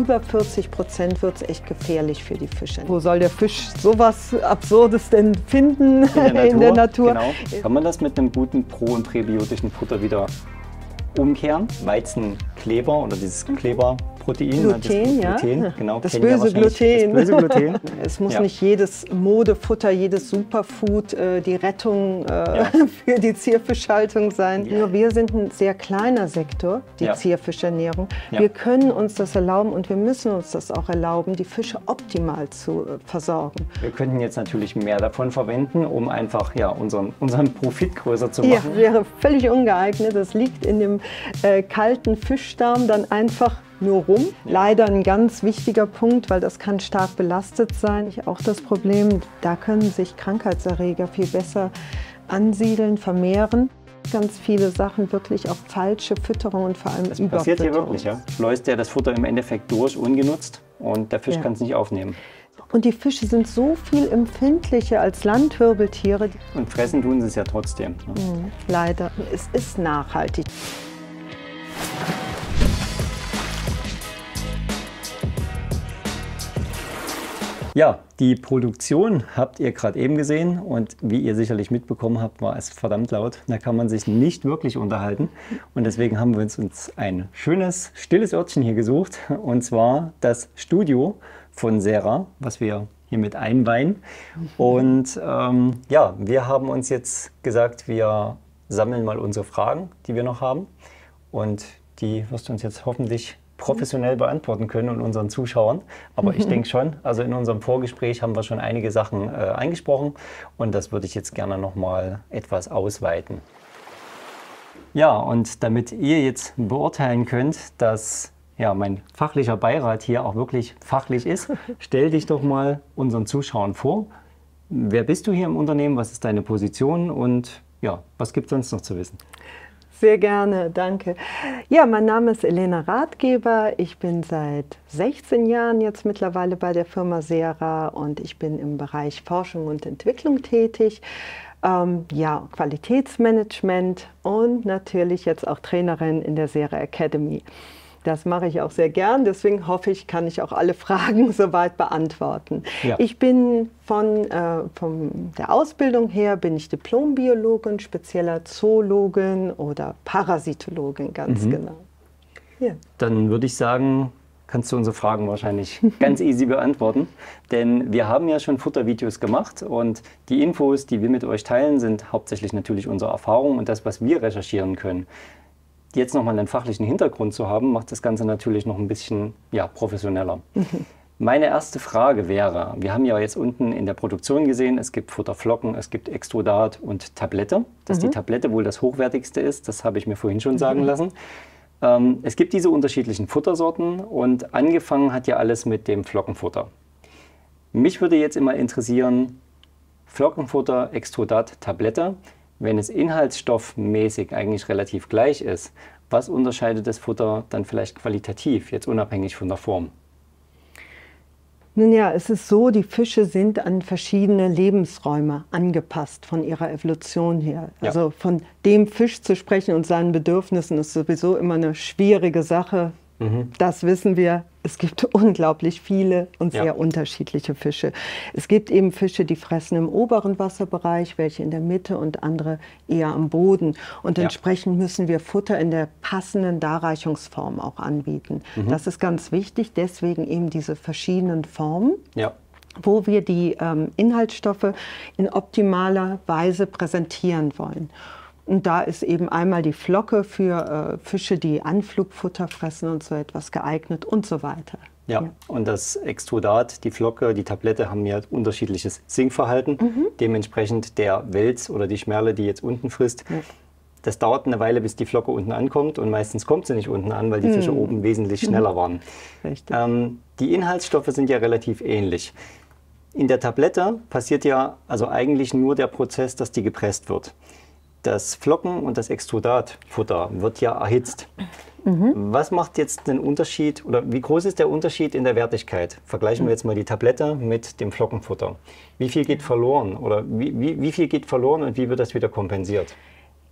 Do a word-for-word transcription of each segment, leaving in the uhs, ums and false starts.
über vierzig Prozent wird es echt gefährlich für die Fische. Wo soll der Fisch sowas Absurdes denn finden in der Natur? In der Natur? Genau. Kann man das mit einem guten pro- und präbiotischen Futter wieder umkehren? Weizenkleber oder dieses Kleberprotein. Gluten, das Gluten, ja. Genau, das kennen ja böse wahrscheinlich Gluten. Das böse Gluten. Es muss Ja. nicht jedes Modefutter, jedes Superfood äh, die Rettung äh, Ja. für die Zierfischhaltung sein. Ja. Nur wir sind ein sehr kleiner Sektor, die Ja. Zierfischernährung. Ja. Wir können uns das erlauben und wir müssen uns das auch erlauben, die Fische optimal zu äh, versorgen. Wir könnten jetzt natürlich mehr davon verwenden, um einfach ja, unseren, unseren Profit größer zu Ja, machen. wäre völlig ungeeignet. Das liegt in dem äh, kalten Fischdarm dann einfach nur rum. Ja. Leider ein ganz wichtiger Punkt, weil das kann stark belastet sein. Ich auch das Problem, da können sich Krankheitserreger viel besser ansiedeln, vermehren. Ganz viele Sachen wirklich auch falsche Fütterung und vor allem Das passiert hier Überfütterung. wirklich. Ja? Schleust ja das Futter im Endeffekt durch, ungenutzt, und der Fisch Ja. kann es nicht aufnehmen. Und die Fische sind so viel empfindlicher als Landwirbeltiere. Und fressen tun sie es ja trotzdem. Ne? Mhm, leider. Es ist nachhaltig. Ja, die Produktion habt ihr gerade eben gesehen, und wie ihr sicherlich mitbekommen habt, war es verdammt laut. Da kann man sich nicht wirklich unterhalten, und deswegen haben wir uns, uns ein schönes, stilles Örtchen hier gesucht, und zwar das Studio von Sera, was wir hiermit einweihen. Und ähm, ja, wir haben uns jetzt gesagt, wir sammeln mal unsere Fragen, die wir noch haben, und die wirst du uns jetzt hoffentlich professionell beantworten können und unseren Zuschauern. Aber ich denke schon, also in unserem Vorgespräch haben wir schon einige Sachen äh, eingesprochen, und das würde ich jetzt gerne noch mal etwas ausweiten. Ja, und damit ihr jetzt beurteilen könnt, dass ja, mein fachlicher Beirat hier auch wirklich fachlich ist, stell dich doch mal unseren Zuschauern vor. Wer bist du hier im Unternehmen? Was ist deine Position? Und ja, was gibt es sonst noch zu wissen? Sehr gerne, danke. Ja, mein Name ist Elena Ratgeber. Ich bin seit sechzehn Jahren jetzt mittlerweile bei der Firma Sera, und ich bin im Bereich Forschung und Entwicklung tätig. Ähm, ja, Qualitätsmanagement und natürlich jetzt auch Trainerin in der Sera Academy. Das mache ich auch sehr gern, deswegen hoffe ich, kann ich auch alle Fragen soweit beantworten. Ja. Ich bin von, äh, von der Ausbildung her bin ich Diplombiologin, spezieller Zoologin oder Parasitologin, ganz Mhm. genau. Ja. Dann würde ich sagen, kannst du unsere Fragen wahrscheinlich ganz easy beantworten. Denn wir haben ja schon Futtervideos gemacht, und die Infos, die wir mit euch teilen, sind hauptsächlich natürlich unsere Erfahrung und das, was wir recherchieren können. Jetzt nochmal einen fachlichen Hintergrund zu haben, macht das Ganze natürlich noch ein bisschen ja, professioneller. Meine erste Frage wäre, wir haben ja jetzt unten in der Produktion gesehen, es gibt Futterflocken, es gibt Extrudat und Tablette. Dass Mhm. die Tablette wohl das hochwertigste ist, das habe ich mir vorhin schon sagen lassen. Ähm, es gibt diese unterschiedlichen Futtersorten, und angefangen hat ja alles mit dem Flockenfutter. Mich würde jetzt immer interessieren, Flockenfutter, Extrudat, Tablette, wenn es inhaltsstoffmäßig eigentlich relativ gleich ist, was unterscheidet das Futter dann vielleicht qualitativ, jetzt unabhängig von der Form? Nun ja, es ist so, die Fische sind an verschiedene Lebensräume angepasst von ihrer Evolution her. Ja. Also von dem Fisch zu sprechen und seinen Bedürfnissen ist sowieso immer eine schwierige Sache. Mhm. Das wissen wir. Es gibt unglaublich viele und sehr Ja. unterschiedliche Fische. Es gibt eben Fische, die fressen im oberen Wasserbereich, welche in der Mitte und andere eher am Boden. Und Ja. entsprechend müssen wir Futter in der passenden Darreichungsform auch anbieten. Mhm. Das ist ganz wichtig, deswegen eben diese verschiedenen Formen, Ja. wo wir die ähm, Inhaltsstoffe in optimaler Weise präsentieren wollen. Und da ist eben einmal die Flocke für äh, Fische, die Anflugfutter fressen und so etwas geeignet und so weiter. Ja, und das Extrudat, die Flocke, die Tablette haben ja unterschiedliches Sinkverhalten. Mhm. Dementsprechend der Wels oder die Schmerle, die jetzt unten frisst, Ja. das dauert eine Weile, bis die Flocke unten ankommt, und meistens kommt sie nicht unten an, weil die Fische Mhm. oben wesentlich schneller waren. Richtig. Ähm, die Inhaltsstoffe sind ja relativ ähnlich. In der Tablette passiert ja also eigentlich nur der Prozess, dass die gepresst wird. Das Flocken- und das Extrudatfutter wird ja erhitzt. Mhm. Was macht jetzt den Unterschied, oder wie groß ist der Unterschied in der Wertigkeit? Vergleichen wir jetzt mal die Tablette mit dem Flockenfutter. Wie viel geht verloren, oder wie, wie, wie viel geht verloren und wie wird das wieder kompensiert?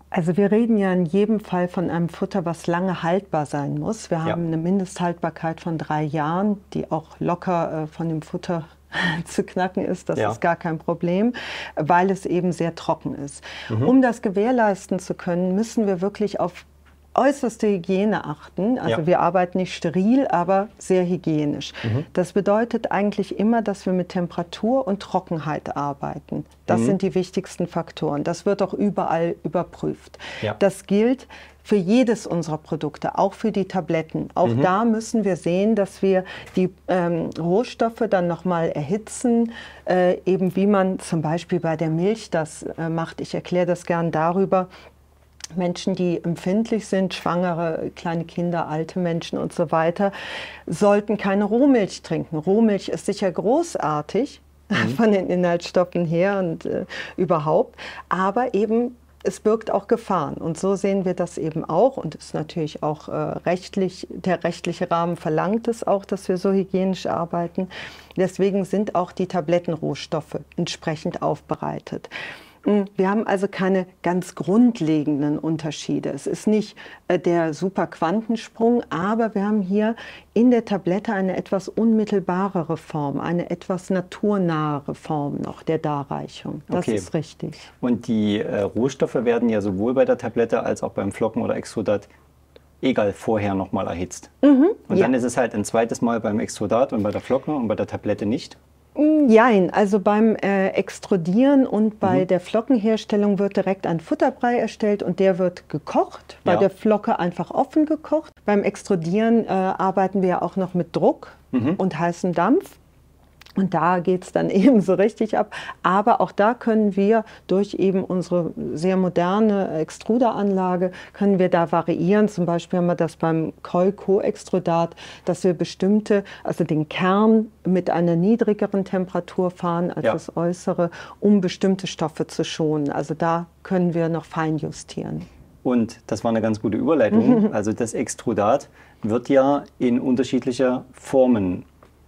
Also wir reden ja in jedem Fall von einem Futter, was lange haltbar sein muss. Wir Ja. haben eine Mindesthaltbarkeit von drei Jahren, die auch locker äh, von dem Futter zu knacken ist. Das Ja. ist gar kein Problem, weil es eben sehr trocken ist. Mhm. Um das gewährleisten zu können, müssen wir wirklich auf äußerste Hygiene achten. Also Ja. wir arbeiten nicht steril, aber sehr hygienisch. Mhm. Das bedeutet eigentlich immer, dass wir mit Temperatur und Trockenheit arbeiten. Das Mhm. sind die wichtigsten Faktoren. Das wird auch überall überprüft. Ja. Das gilt für jedes unserer Produkte, auch für die Tabletten. Auch Mhm. da müssen wir sehen, dass wir die ähm, Rohstoffe dann nochmal erhitzen, äh, eben wie man zum Beispiel bei der Milch das äh, macht. Ich erkläre das gern darüber. Menschen, die empfindlich sind, Schwangere, kleine Kinder, alte Menschen und so weiter, sollten keine Rohmilch trinken. Rohmilch ist sicher großartig von den Inhaltsstoffen her und äh, überhaupt, aber eben es birgt auch Gefahren. Und so sehen wir das eben auch und ist natürlich auch äh, rechtlich, der rechtliche Rahmen verlangt es auch, dass wir so hygienisch arbeiten. Deswegen sind auch die Tablettenrohstoffe entsprechend aufbereitet. Wir haben also keine ganz grundlegenden Unterschiede. Es ist nicht äh, der super Quantensprung, aber wir haben hier in der Tablette eine etwas unmittelbarere Form, eine etwas naturnahere Form noch der Darreichung. Das Okay. ist richtig. Und die äh, Rohstoffe werden ja sowohl bei der Tablette als auch beim Flocken oder Extrudat egal vorher nochmal erhitzt. Mhm, Und ja. dann ist es halt ein zweites Mal beim Extrudat und bei der Flocke und bei der Tablette nicht. Jein, also beim äh, Extrudieren und bei Mhm. der Flockenherstellung wird direkt ein Futterbrei erstellt und der wird gekocht, bei Ja. der Flocke einfach offen gekocht. Beim Extrudieren äh, arbeiten wir ja auch noch mit Druck Mhm. und heißem Dampf. Und da geht es dann eben so richtig ab. Aber auch da können wir durch eben unsere sehr moderne Extruderanlage, können wir da variieren. Zum Beispiel haben wir das beim Koi-Co-Extrudat, dass wir bestimmte, also den Kern mit einer niedrigeren Temperatur fahren als Ja. das Äußere, um bestimmte Stoffe zu schonen. Also da können wir noch fein justieren. Und das war eine ganz gute Überleitung. Also das Extrudat wird ja in unterschiedliche Formen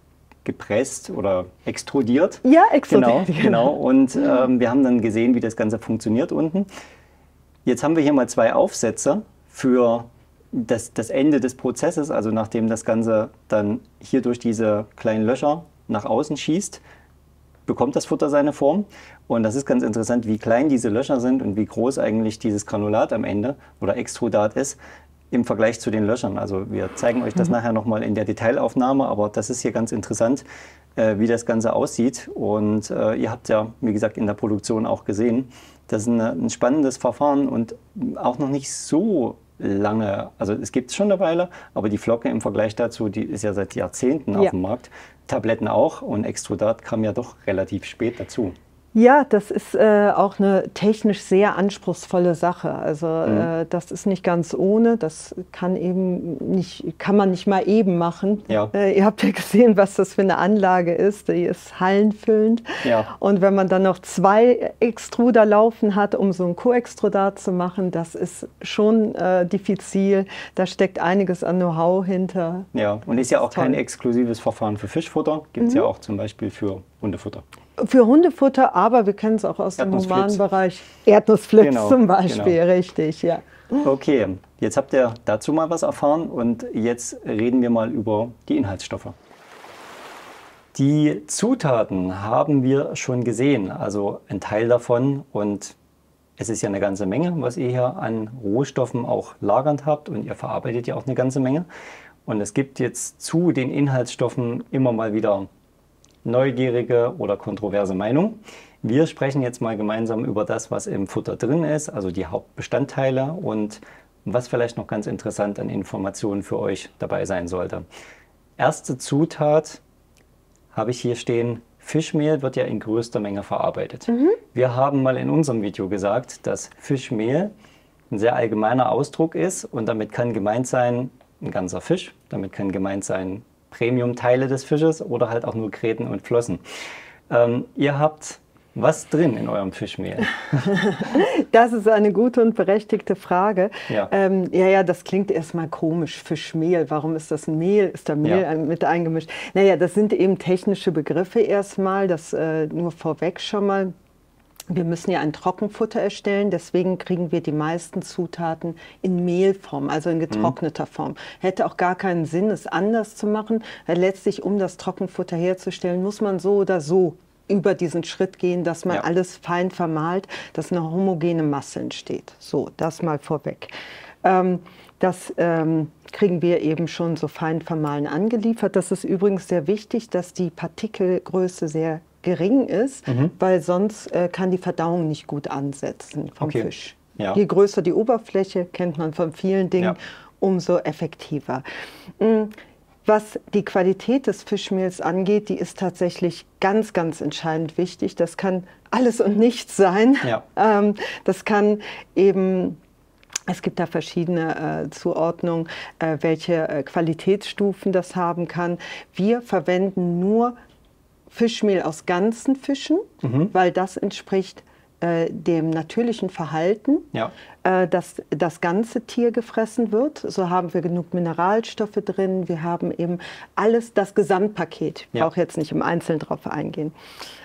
gepresst oder extrudiert. Ja, Genau, extrudiert. genau. Und ähm, wir haben dann gesehen, wie das Ganze funktioniert unten. Jetzt haben wir hier mal zwei Aufsätze für das, das Ende des Prozesses, also nachdem das Ganze dann hier durch diese kleinen Löcher nach außen schießt, bekommt das Futter seine Form. Und das ist ganz interessant, wie klein diese Löcher sind und wie groß eigentlich dieses Granulat am Ende oder Extrudat ist im Vergleich zu den Löchern. Also wir zeigen euch das Mhm. nachher nochmal in der Detailaufnahme, aber das ist hier ganz interessant, äh, wie das Ganze aussieht. Und äh, ihr habt ja, wie gesagt, in der Produktion auch gesehen, das ist eine, ein spannendes Verfahren und auch noch nicht so lange, also es gibt es schon eine Weile, aber die Flocke im Vergleich dazu, die ist ja seit Jahrzehnten auf Ja. dem Markt. Tabletten auch und Extrudat kam ja doch relativ spät dazu. Ja, das ist äh, auch eine technisch sehr anspruchsvolle Sache. Also Mhm. äh, das ist nicht ganz ohne. Das kann eben nicht, kann man nicht mal eben machen. Ja. Äh, ihr habt ja gesehen, was das für eine Anlage ist. Die ist hallenfüllend. Ja. Und wenn man dann noch zwei Extruder laufen hat, um so ein Co-Extrudat zu machen, das ist schon äh, diffizil. Da steckt einiges an Know-how hinter. Ja, und ist ja auch kein Toll. exklusives Verfahren für Fischfutter, gibt es ja auch zum Beispiel für Hundefutter. Für Hundefutter, aber wir kennen es auch aus dem Erdnussflips. humanen Bereich. Erdnussflips Genau, zum Beispiel, genau. richtig, ja. Okay, jetzt habt ihr dazu mal was erfahren und jetzt reden wir mal über die Inhaltsstoffe. Die Zutaten haben wir schon gesehen, also ein Teil davon, und es ist ja eine ganze Menge, was ihr hier an Rohstoffen auch lagernd habt, und ihr verarbeitet ja auch eine ganze Menge. Und es gibt jetzt zu den Inhaltsstoffen immer mal wieder neugierige oder kontroverse Meinung. Wir sprechen jetzt mal gemeinsam über das, was im Futter drin ist, also die Hauptbestandteile und was vielleicht noch ganz interessant an Informationen für euch dabei sein sollte. Erste Zutat habe ich hier stehen: Fischmehl wird ja in größter Menge verarbeitet. Mhm. Wir haben mal in unserem Video gesagt, dass Fischmehl ein sehr allgemeiner Ausdruck ist und damit kann gemeint sein ein ganzer Fisch, damit kann gemeint sein Premium-Teile des Fisches oder halt auch nur Gräten und Flossen. Ähm, ihr habt was drin in eurem Fischmehl? Das ist eine gute und berechtigte Frage. Ja. Ähm, ja, ja, das klingt erstmal komisch. Fischmehl, warum ist das ein Mehl? Ist da Mehl Ja. mit eingemischt? Naja, das sind eben technische Begriffe erstmal, das äh, nur vorweg schon mal. Wir müssen ja ein Trockenfutter erstellen, deswegen kriegen wir die meisten Zutaten in Mehlform, also in getrockneter mhm. Form. Hätte auch gar keinen Sinn, es anders zu machen. Weil letztlich, um das Trockenfutter herzustellen, muss man so oder so über diesen Schritt gehen, dass man ja. alles fein vermahlt, dass eine homogene Masse entsteht. So, das mal vorweg. Ähm, das ähm, kriegen wir eben schon so fein vermahlen angeliefert. Das ist übrigens sehr wichtig, dass die Partikelgröße sehr gering ist, mhm. weil sonst äh, kann die Verdauung nicht gut ansetzen vom okay. Fisch. Ja. Je größer die Oberfläche, kennt man von vielen Dingen, ja. umso effektiver. Was die Qualität des Fischmehls angeht, die ist tatsächlich ganz, ganz entscheidend wichtig. Das kann alles und nichts sein. Ja. Ähm, das kann eben... Es gibt da verschiedene äh, Zuordnungen, äh, welche äh, Qualitätsstufen das haben kann. Wir verwenden nur Fischmehl aus ganzen Fischen, mhm. weil das entspricht äh, dem natürlichen Verhalten, ja. äh, dass das ganze Tier gefressen wird. So haben wir genug Mineralstoffe drin. Wir haben eben alles, das Gesamtpaket. Ich ja. brauche jetzt nicht im Einzelnen drauf eingehen.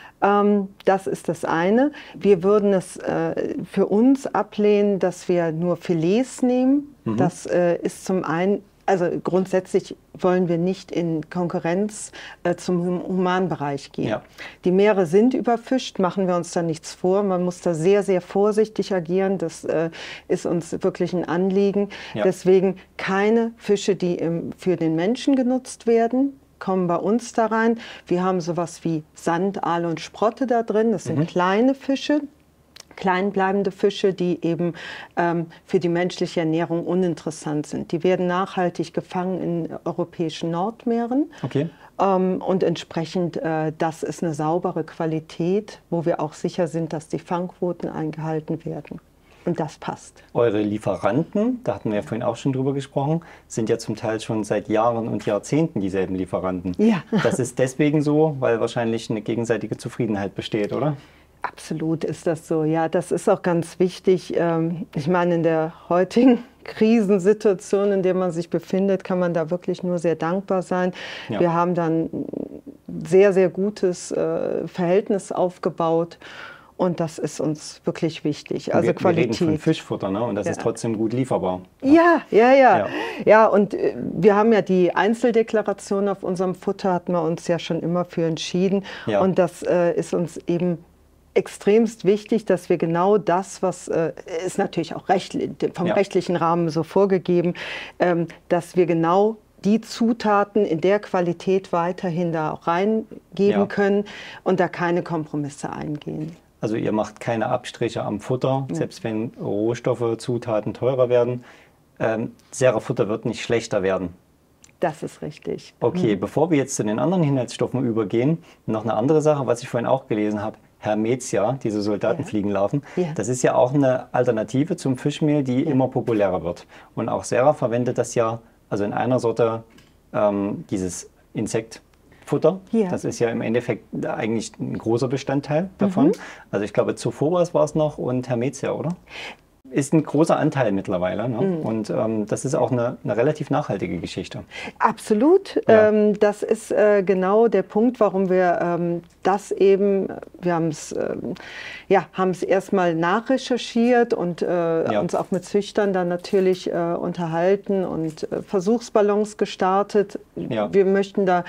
Ähm, das ist das eine. Wir würden es äh, für uns ablehnen, dass wir nur Filets nehmen. Mhm. Das äh, ist zum einen, also grundsätzlich wollen wir nicht in Konkurrenz äh, zum Humanbereich gehen. Ja. Die Meere sind überfischt, machen wir uns da nichts vor. Man muss da sehr, sehr vorsichtig agieren. Das äh, ist uns wirklich ein Anliegen. Ja. Deswegen keine Fische, die im, für den Menschen genutzt werden, kommen bei uns da rein. Wir haben sowas wie Sand, Aal und Sprotte da drin. Das sind mhm. kleine Fische, kleinbleibende Fische, die eben ähm, für die menschliche Ernährung uninteressant sind. Die werden nachhaltig gefangen in europäischen Nordmeeren. Okay. Ähm, und entsprechend, äh, das ist eine saubere Qualität, wo wir auch sicher sind, dass die Fangquoten eingehalten werden. Und das passt. Eure Lieferanten, da hatten wir ja vorhin auch schon drüber gesprochen, sind ja zum Teil schon seit Jahren und Jahrzehnten dieselben Lieferanten. Ja. Das ist deswegen so, weil wahrscheinlich eine gegenseitige Zufriedenheit besteht, oder? Absolut ist das so. Ja, das ist auch ganz wichtig. Ich meine, in der heutigen Krisensituation, in der man sich befindet, kann man da wirklich nur sehr dankbar sein. Ja. Wir haben dann ein sehr, sehr gutes Verhältnis aufgebaut. Und das ist uns wirklich wichtig. Also wir, Qualität. Wir reden von Fischfutter, ne? Und das ja. ist trotzdem gut lieferbar. Ja, ja, ja. Ja, ja und äh, wir haben ja die Einzeldeklaration auf unserem Futter, hatten wir uns ja schon immer für entschieden. Ja. Und das äh, ist uns eben extremst wichtig, dass wir genau das, was äh, ist natürlich auch recht, vom ja. rechtlichen Rahmen so vorgegeben, ähm, dass wir genau die Zutaten in der Qualität weiterhin da auch reingeben ja. können und da keine Kompromisse eingehen. Also ihr macht keine Abstriche am Futter, ja. selbst wenn Rohstoffe, Zutaten teurer werden. Ähm, Sera-Futter wird nicht schlechter werden. Das ist richtig. Okay, mhm. bevor wir jetzt zu den anderen Inhaltsstoffen übergehen, noch eine andere Sache, was ich vorhin auch gelesen habe. Hermetia, diese Soldatenfliegenlarven, ja. ja. das ist ja auch eine Alternative zum Fischmehl, die ja. immer populärer wird. Und auch Sera verwendet das ja, also in einer Sorte, ähm, dieses Insekt. Futter. Ja. Das ist ja im Endeffekt eigentlich ein großer Bestandteil davon. Mhm. Also ich glaube, Zophobas war es noch und Hermetia, oder? Ist ein großer Anteil mittlerweile. Ne? Mhm. Und ähm, das ist auch eine, eine relativ nachhaltige Geschichte. Absolut. Ja. Ähm, das ist äh, genau der Punkt, warum wir ähm, das eben, wir haben es ähm, ja, haben es erstmal nachrecherchiert und äh, ja. uns auch mit Züchtern dann natürlich äh, unterhalten und äh, Versuchsballons gestartet. Ja. Wir möchten da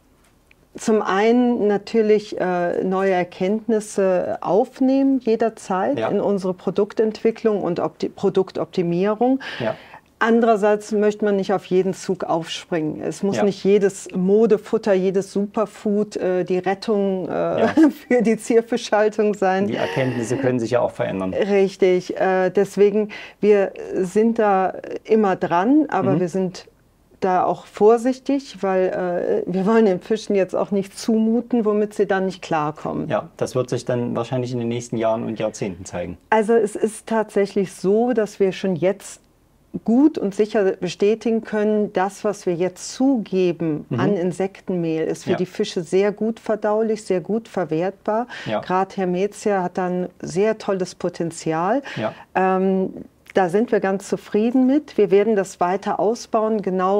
zum einen natürlich äh, neue Erkenntnisse aufnehmen, jederzeit ja. in unsere Produktentwicklung und Opti- Produktoptimierung. Ja. Andererseits möchte man nicht auf jeden Zug aufspringen. Es muss ja. nicht jedes Modefutter, jedes Superfood äh, die Rettung äh, ja. für die Zierfischhaltung sein. Die Erkenntnisse können sich ja auch verändern. Richtig. Äh, deswegen, wir sind da immer dran, aber mhm. wir sind da auch vorsichtig, weil äh, wir wollen den Fischen jetzt auch nicht zumuten, womit sie dann nicht klarkommen. Ja, das wird sich dann wahrscheinlich in den nächsten Jahren und Jahrzehnten zeigen. Also es ist tatsächlich so, dass wir schon jetzt gut und sicher bestätigen können, das, was wir jetzt zugeben mhm. an Insektenmehl, ist für ja. die Fische sehr gut verdaulich, sehr gut verwertbar. Ja. Gerade Hermetia hat dann sehr tolles Potenzial. Ja. Ähm, Da sind wir ganz zufrieden mit. Wir werden das weiter ausbauen, genau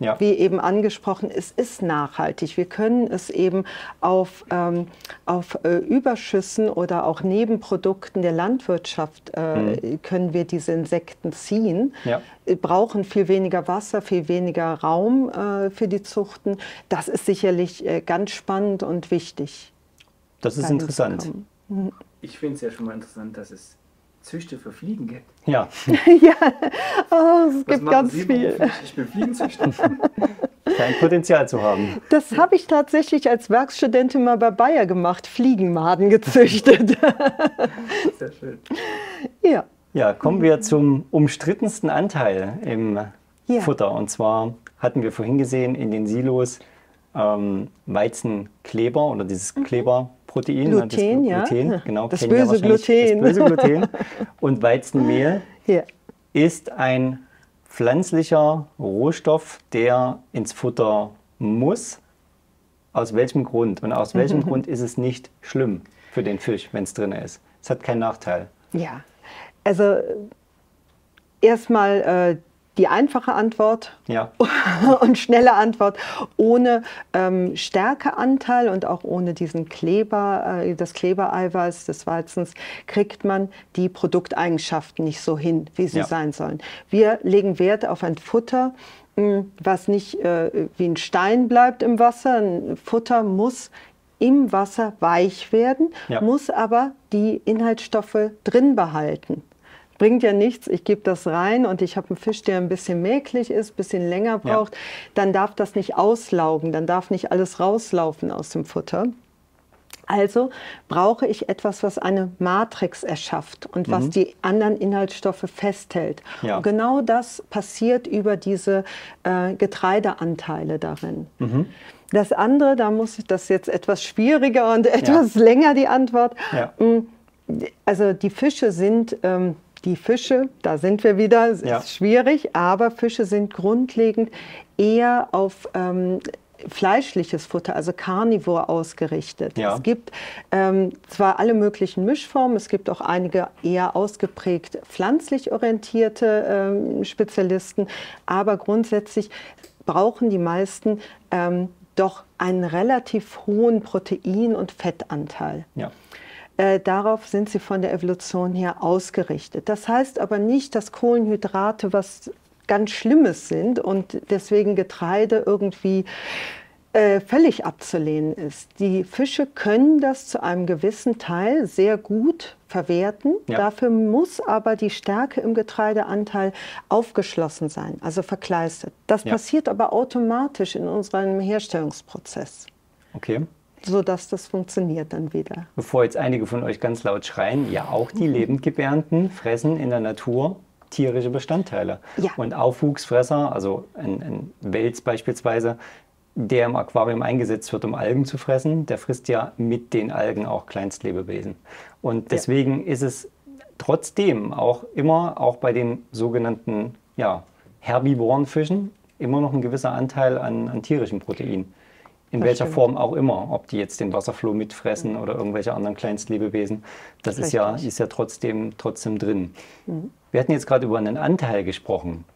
Ja. Wie eben angesprochen, es ist nachhaltig. Wir können es eben auf, ähm, auf äh, Überschüssen oder auch Nebenprodukten der Landwirtschaft äh, mhm. können wir diese Insekten ziehen. Ja. Brauchen viel weniger Wasser, viel weniger Raum äh, für die Zuchten. Das ist sicherlich äh, ganz spannend und wichtig. Das ist interessant. Mhm. Ich finde es ja schon mal interessant, dass es Züchter für Fliegen gibt. Ja. ja, oh, es gibt ganz Sie viel. Ich bin Fliegenzüchter. Kein Potenzial zu haben. Das habe ich tatsächlich als Werkstudentin mal bei Bayer gemacht, Fliegenmaden gezüchtet. Sehr schön. Ja. Ja, kommen wir zum umstrittensten Anteil im ja. Futter. Und zwar hatten wir vorhin gesehen in den Silos ähm, Weizenkleber oder dieses Kleberprotein. Gluten, das ja. Gluten, genau, das böse Gluten. Das böse Gluten. Und Weizenmehl ja. ist ein pflanzlicher Rohstoff, der ins Futter muss. Aus welchem Grund? Und aus welchem Grund ist es nicht schlimm für den Fisch, wenn es drin ist? Es hat keinen Nachteil. Ja, also erstmal äh, die einfache Antwort ja. und schnelle Antwort. Ohne ähm, Stärkeanteil und auch ohne diesen Kleber, äh, das Klebereiweiß des Weizens, kriegt man die Produkteigenschaften nicht so hin, wie sie ja. sein sollen. Wir legen Wert auf ein Futter, mh, was nicht äh, wie ein Stein bleibt im Wasser. Ein Futter muss im Wasser weich werden, ja. muss aber die Inhaltsstoffe drin behalten. Bringt ja nichts, ich gebe das rein und ich habe einen Fisch, der ein bisschen mäklig ist, ein bisschen länger braucht, ja. dann darf das nicht auslaugen, dann darf nicht alles rauslaufen aus dem Futter. Also brauche ich etwas, was eine Matrix erschafft und was mhm. die anderen Inhaltsstoffe festhält. Ja. Und genau das passiert über diese äh, Getreideanteile darin. Mhm. Das andere, da muss ich das jetzt etwas schwieriger und etwas ja. länger die Antwort. Ja. Also die Fische sind... Ähm, Die Fische, da sind wir wieder, es ja. ist schwierig, aber Fische sind grundlegend eher auf ähm, fleischliches Futter, also Carnivore ausgerichtet. Ja. Es gibt ähm, zwar alle möglichen Mischformen, es gibt auch einige eher ausgeprägt pflanzlich orientierte ähm, Spezialisten, aber grundsätzlich brauchen die meisten ähm, doch einen relativ hohen Protein- und Fettanteil. Ja. Äh, darauf sind sie von der Evolution her ausgerichtet. Das heißt aber nicht, dass Kohlenhydrate was ganz Schlimmes sind und deswegen Getreide irgendwie äh, völlig abzulehnen ist. Die Fische können das zu einem gewissen Teil sehr gut verwerten. Ja. Dafür muss aber die Stärke im Getreideanteil aufgeschlossen sein, also verkleistert. Das ja. passiert aber automatisch in unserem Herstellungsprozess. Okay. Sodass das funktioniert dann wieder. Bevor jetzt einige von euch ganz laut schreien, ja, auch die Lebendgebärenden fressen in der Natur tierische Bestandteile. Ja. Und Aufwuchsfresser, also ein, ein Wels beispielsweise, der im Aquarium eingesetzt wird, um Algen zu fressen, der frisst ja mit den Algen auch Kleinstlebewesen. Und deswegen ja. ist es trotzdem auch immer, auch bei den sogenannten ja, herbivoren Fischen, immer noch ein gewisser Anteil an, an tierischem Protein. In das welcher stimmt. Form auch immer, ob die jetzt den Wasserfloh mitfressen mhm. oder irgendwelche anderen Kleinstlebewesen, das ist ja, ist ja trotzdem, trotzdem drin. Mhm. Wir hatten jetzt gerade über einen Anteil gesprochen.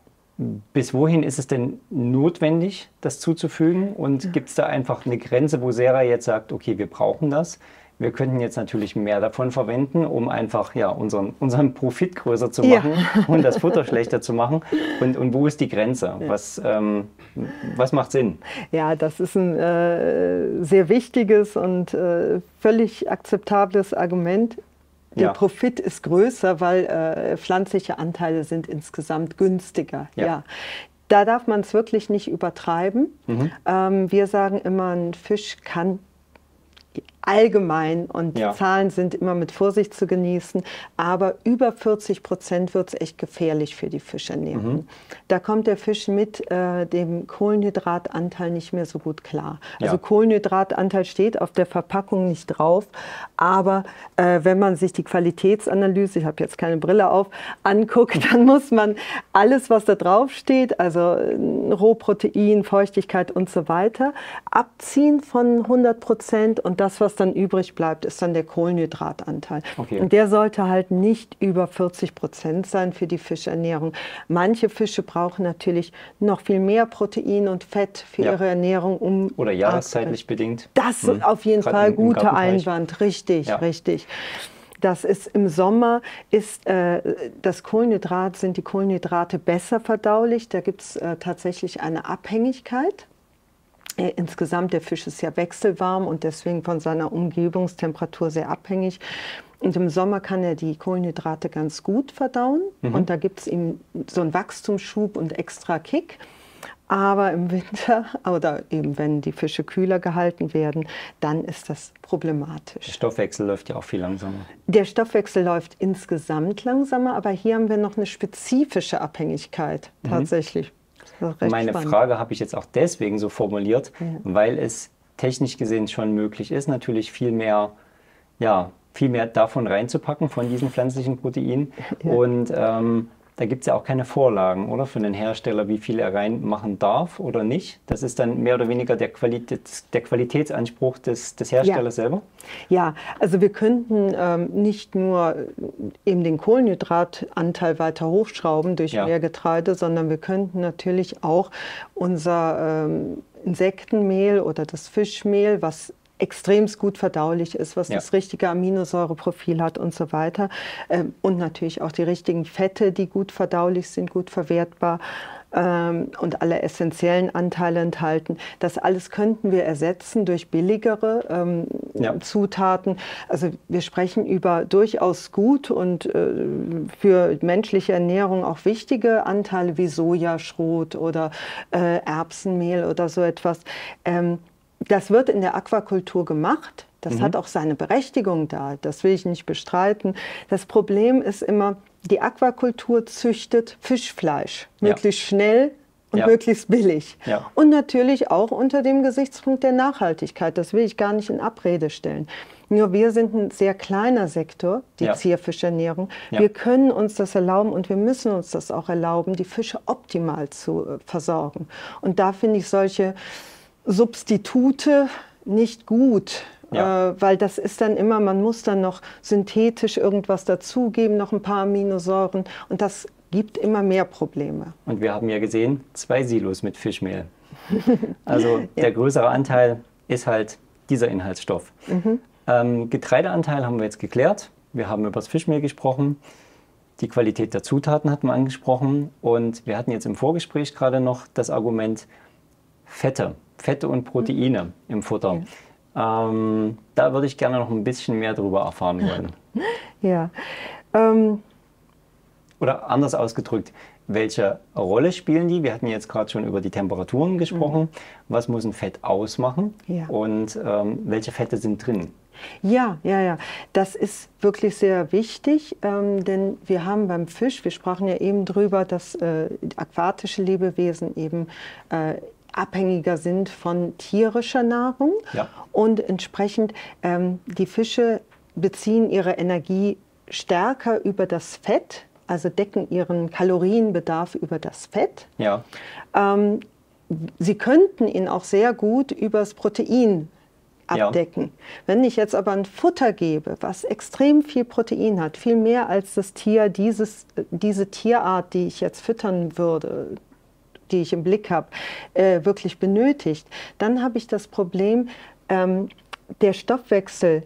Bis wohin ist es denn notwendig, das zuzufügen? Und mhm. gibt es da einfach eine Grenze, wo Sera jetzt sagt, okay, wir brauchen das? Wir könnten jetzt natürlich mehr davon verwenden, um einfach ja, unseren, unseren Profit größer zu machen ja. und das Futter schlechter zu machen. Und, und wo ist die Grenze? Ja. Was, ähm, was macht Sinn? Ja, das ist ein äh, sehr wichtiges und äh, völlig akzeptables Argument. Der ja. Profit ist größer, weil äh, pflanzliche Anteile sind insgesamt günstiger. Ja. Ja. Da darf man es wirklich nicht übertreiben. Mhm. Ähm, wir sagen immer, ein Fisch kann allgemein, und ja. die Zahlen sind immer mit Vorsicht zu genießen, aber über vierzig Prozent wird es echt gefährlich für die Fischernährung. Mhm. Da kommt der Fisch mit äh, dem Kohlenhydratanteil nicht mehr so gut klar. Ja. Also Kohlenhydratanteil steht auf der Verpackung nicht drauf, aber äh, wenn man sich die Qualitätsanalyse, ich habe jetzt keine Brille auf, anguckt, dann muss man alles, was da drauf steht, also Rohprotein, Feuchtigkeit und so weiter, abziehen von hundert Prozent und das das, was dann übrig bleibt, ist dann der Kohlenhydratanteil. Okay. Und der sollte halt nicht über vierzig Prozent sein für die Fischernährung. Manche Fische brauchen natürlich noch viel mehr Protein und Fett für Ja. ihre Ernährung. Um Oder jahreszeitlich bedingt. Das ist Hm. auf jeden Gerade Fall im- im guter Gartenbereich. Einwand, richtig, Ja. richtig. Das ist im Sommer ist äh, das Kohlenhydrat, sind die Kohlenhydrate besser verdaulich. Da gibt es äh, tatsächlich eine Abhängigkeit. Äh, insgesamt, der Fisch ist ja wechselwarm und deswegen von seiner Umgebungstemperatur sehr abhängig. Und im Sommer kann er die Kohlenhydrate ganz gut verdauen. Mhm. Und da gibt es ihm so einen Wachstumsschub und extra Kick. Aber im Winter oder eben wenn die Fische kühler gehalten werden, dann ist das Der problematisch. Stoffwechsel läuft ja auch viel langsamer. Der Stoffwechsel läuft insgesamt langsamer, aber hier haben wir noch eine spezifische Abhängigkeit tatsächlich. Das ist recht Meine spannend. Frage habe ich jetzt auch deswegen so formuliert, Ja. weil es technisch gesehen schon möglich ist, natürlich viel mehr, ja, viel mehr davon reinzupacken, von diesen pflanzlichen Proteinen. Ja. Und ähm, da gibt es ja auch keine Vorlagen, oder? Für den Hersteller, wie viel er reinmachen darf oder nicht. Das ist dann mehr oder weniger der, Qualität, der Qualitätsanspruch des, des Herstellers Ja. selber. Ja, also wir könnten ähm, nicht nur eben den Kohlenhydratanteil weiter hochschrauben durch Ja. mehr Getreide, sondern wir könnten natürlich auch unser ähm, Insektenmehl oder das Fischmehl, was extremst gut verdaulich ist, was Ja. das richtige Aminosäureprofil hat und so weiter. Ähm, und natürlich auch die richtigen Fette, die gut verdaulich sind, gut verwertbar ähm, und alle essentiellen Anteile enthalten. Das alles könnten wir ersetzen durch billigere ähm, Ja. Zutaten. Also wir sprechen über durchaus gut und äh, für menschliche Ernährung auch wichtige Anteile wie Sojaschrot oder äh, Erbsenmehl oder so etwas. Ähm, Das wird in der Aquakultur gemacht. Das Mhm. hat auch seine Berechtigung da. Das will ich nicht bestreiten. Das Problem ist immer, die Aquakultur züchtet Fischfleisch Ja. möglichst schnell und Ja. möglichst billig. Ja. Und natürlich auch unter dem Gesichtspunkt der Nachhaltigkeit. Das will ich gar nicht in Abrede stellen. Nur wir sind ein sehr kleiner Sektor, die Ja. Zierfischernährung. Ja. Wir können uns das erlauben und wir müssen uns das auch erlauben, die Fische optimal zu äh, versorgen. Und da finde ich solche Substitute nicht gut, Ja. äh, weil das ist dann immer, man muss dann noch synthetisch irgendwas dazugeben, noch ein paar Aminosäuren und das gibt immer mehr Probleme. Und wir haben ja gesehen, zwei Silos mit Fischmehl. Also der größere Anteil ist halt dieser Inhaltsstoff. Mhm. Ähm, Getreideanteil haben wir jetzt geklärt. Wir haben über das Fischmehl gesprochen. Die Qualität der Zutaten hatten wir angesprochen. Und wir hatten jetzt im Vorgespräch gerade noch das Argument Fette. Fette und Proteine im Futter. Ähm, da würde ich gerne noch ein bisschen mehr darüber erfahren wollen. Ja, ähm, Oder anders ausgedrückt, welche Rolle spielen die? Wir hatten jetzt gerade schon über die Temperaturen gesprochen. Was muss ein Fett ausmachen? Ja. Und ähm, welche Fette sind drin? Ja, ja, ja. Das ist wirklich sehr wichtig, ähm, denn wir haben beim Fisch, wir sprachen ja eben drüber, dass äh, aquatische Lebewesen eben äh, abhängiger sind von tierischer Nahrung. Ja. Und entsprechend ähm, die Fische beziehen ihre Energie stärker über das Fett, also decken ihren Kalorienbedarf über das Fett. Ja, Ähm, sie könnten ihn auch sehr gut übers Protein Ja. abdecken. Wenn ich jetzt aber ein Futter gebe, was extrem viel Protein hat, viel mehr als das Tier, dieses, diese Tierart, die ich jetzt füttern würde, die ich im Blick habe, äh, wirklich benötigt, dann habe ich das Problem, ähm, der Stoffwechsel,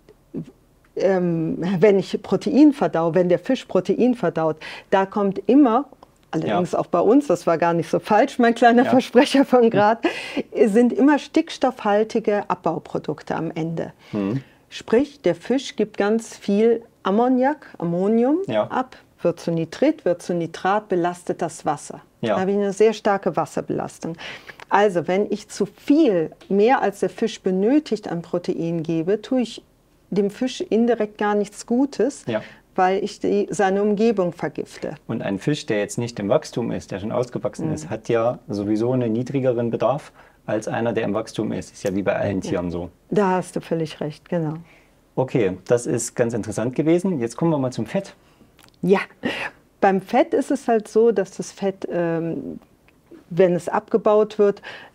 ähm, wenn ich Protein verdau, wenn der Fisch Protein verdaut, da kommt immer, allerdings Ja. auch bei uns, das war gar nicht so falsch, mein kleiner Ja. Versprecher von Grad, sind immer stickstoffhaltige Abbauprodukte am Ende. Mhm. Sprich, der Fisch gibt ganz viel Ammoniak, Ammonium Ja. ab, wird zu Nitrit, wird zu Nitrat, belastet das Wasser. Ja. Da habe ich eine sehr starke Wasserbelastung. Also wenn ich zu viel, mehr als der Fisch benötigt an Protein gebe, tue ich dem Fisch indirekt gar nichts Gutes, Ja. weil ich die, seine Umgebung vergifte. Und ein Fisch, der jetzt nicht im Wachstum ist, der schon ausgewachsen Mhm. ist, hat ja sowieso einen niedrigeren Bedarf als einer, der im Wachstum ist. Ist ja wie bei allen Tieren so. Da hast du völlig recht, genau. Okay, das ist ganz interessant gewesen. Jetzt kommen wir mal zum Fett. Ja, beim Fett ist es halt so, dass das Fett, ähm, wenn es abgebaut wird,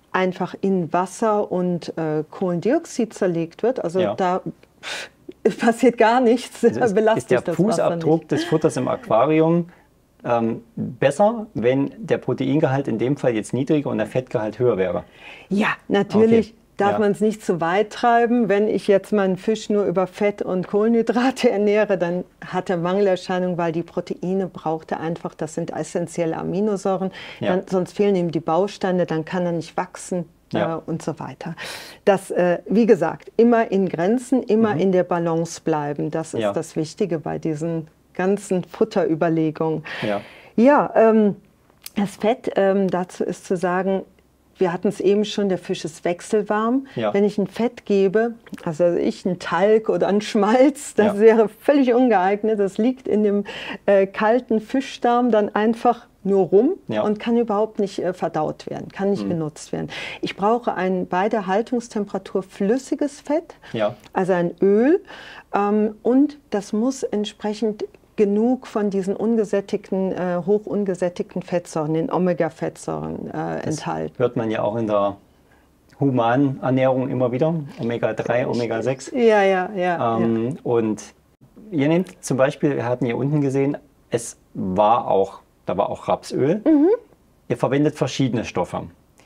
einfach in Wasser und äh, Kohlendioxid zerlegt wird. Also ja. da passiert gar nichts, also ist, belastet ist der das Fußabdruck Wasser des Futters im Aquarium ähm, besser, wenn der Proteingehalt in dem Fall jetzt niedriger und der Fettgehalt höher wäre? Ja, natürlich. Okay. Darf ja. man es nicht zu weit treiben. Wenn ich jetzt meinen Fisch nur über Fett und Kohlenhydrate ernähre, dann hat er Mangelerscheinungen, weil die Proteine braucht er einfach. Das sind essentielle Aminosäuren. Ja. Dann, sonst fehlen ihm die Bausteine, dann kann er nicht wachsen ja. äh, und so weiter. Das, äh, wie gesagt, immer in Grenzen, immer mhm. in der Balance bleiben. Das ist ja. das Wichtige bei diesen ganzen Futterüberlegungen. Ja, ja ähm, das Fett, ähm, dazu ist zu sagen, wir hatten es eben schon, der Fisch ist wechselwarm. Ja. Wenn ich ein Fett gebe, also ich einen Talg oder einen Schmalz, das ja. wäre völlig ungeeignet. Das liegt in dem äh, kalten Fischdarm dann einfach nur rum ja. und kann überhaupt nicht äh, verdaut werden, kann nicht mhm. genutzt werden. Ich brauche ein bei der Haltungstemperatur flüssiges Fett, ja. also ein Öl, ähm, und das muss entsprechend genug von diesen ungesättigten, äh, hoch ungesättigten Fettsäuren, den Omega-Fettsäuren äh, enthalten. Hört man ja auch in der humanen Ernährung immer wieder, Omega drei, Omega sechs. Ja, ja, ja, ähm, ja. Und ihr nehmt zum Beispiel, wir hatten hier unten gesehen, es war auch, da war auch Rapsöl. Mhm. Ihr verwendet verschiedene Stoffe.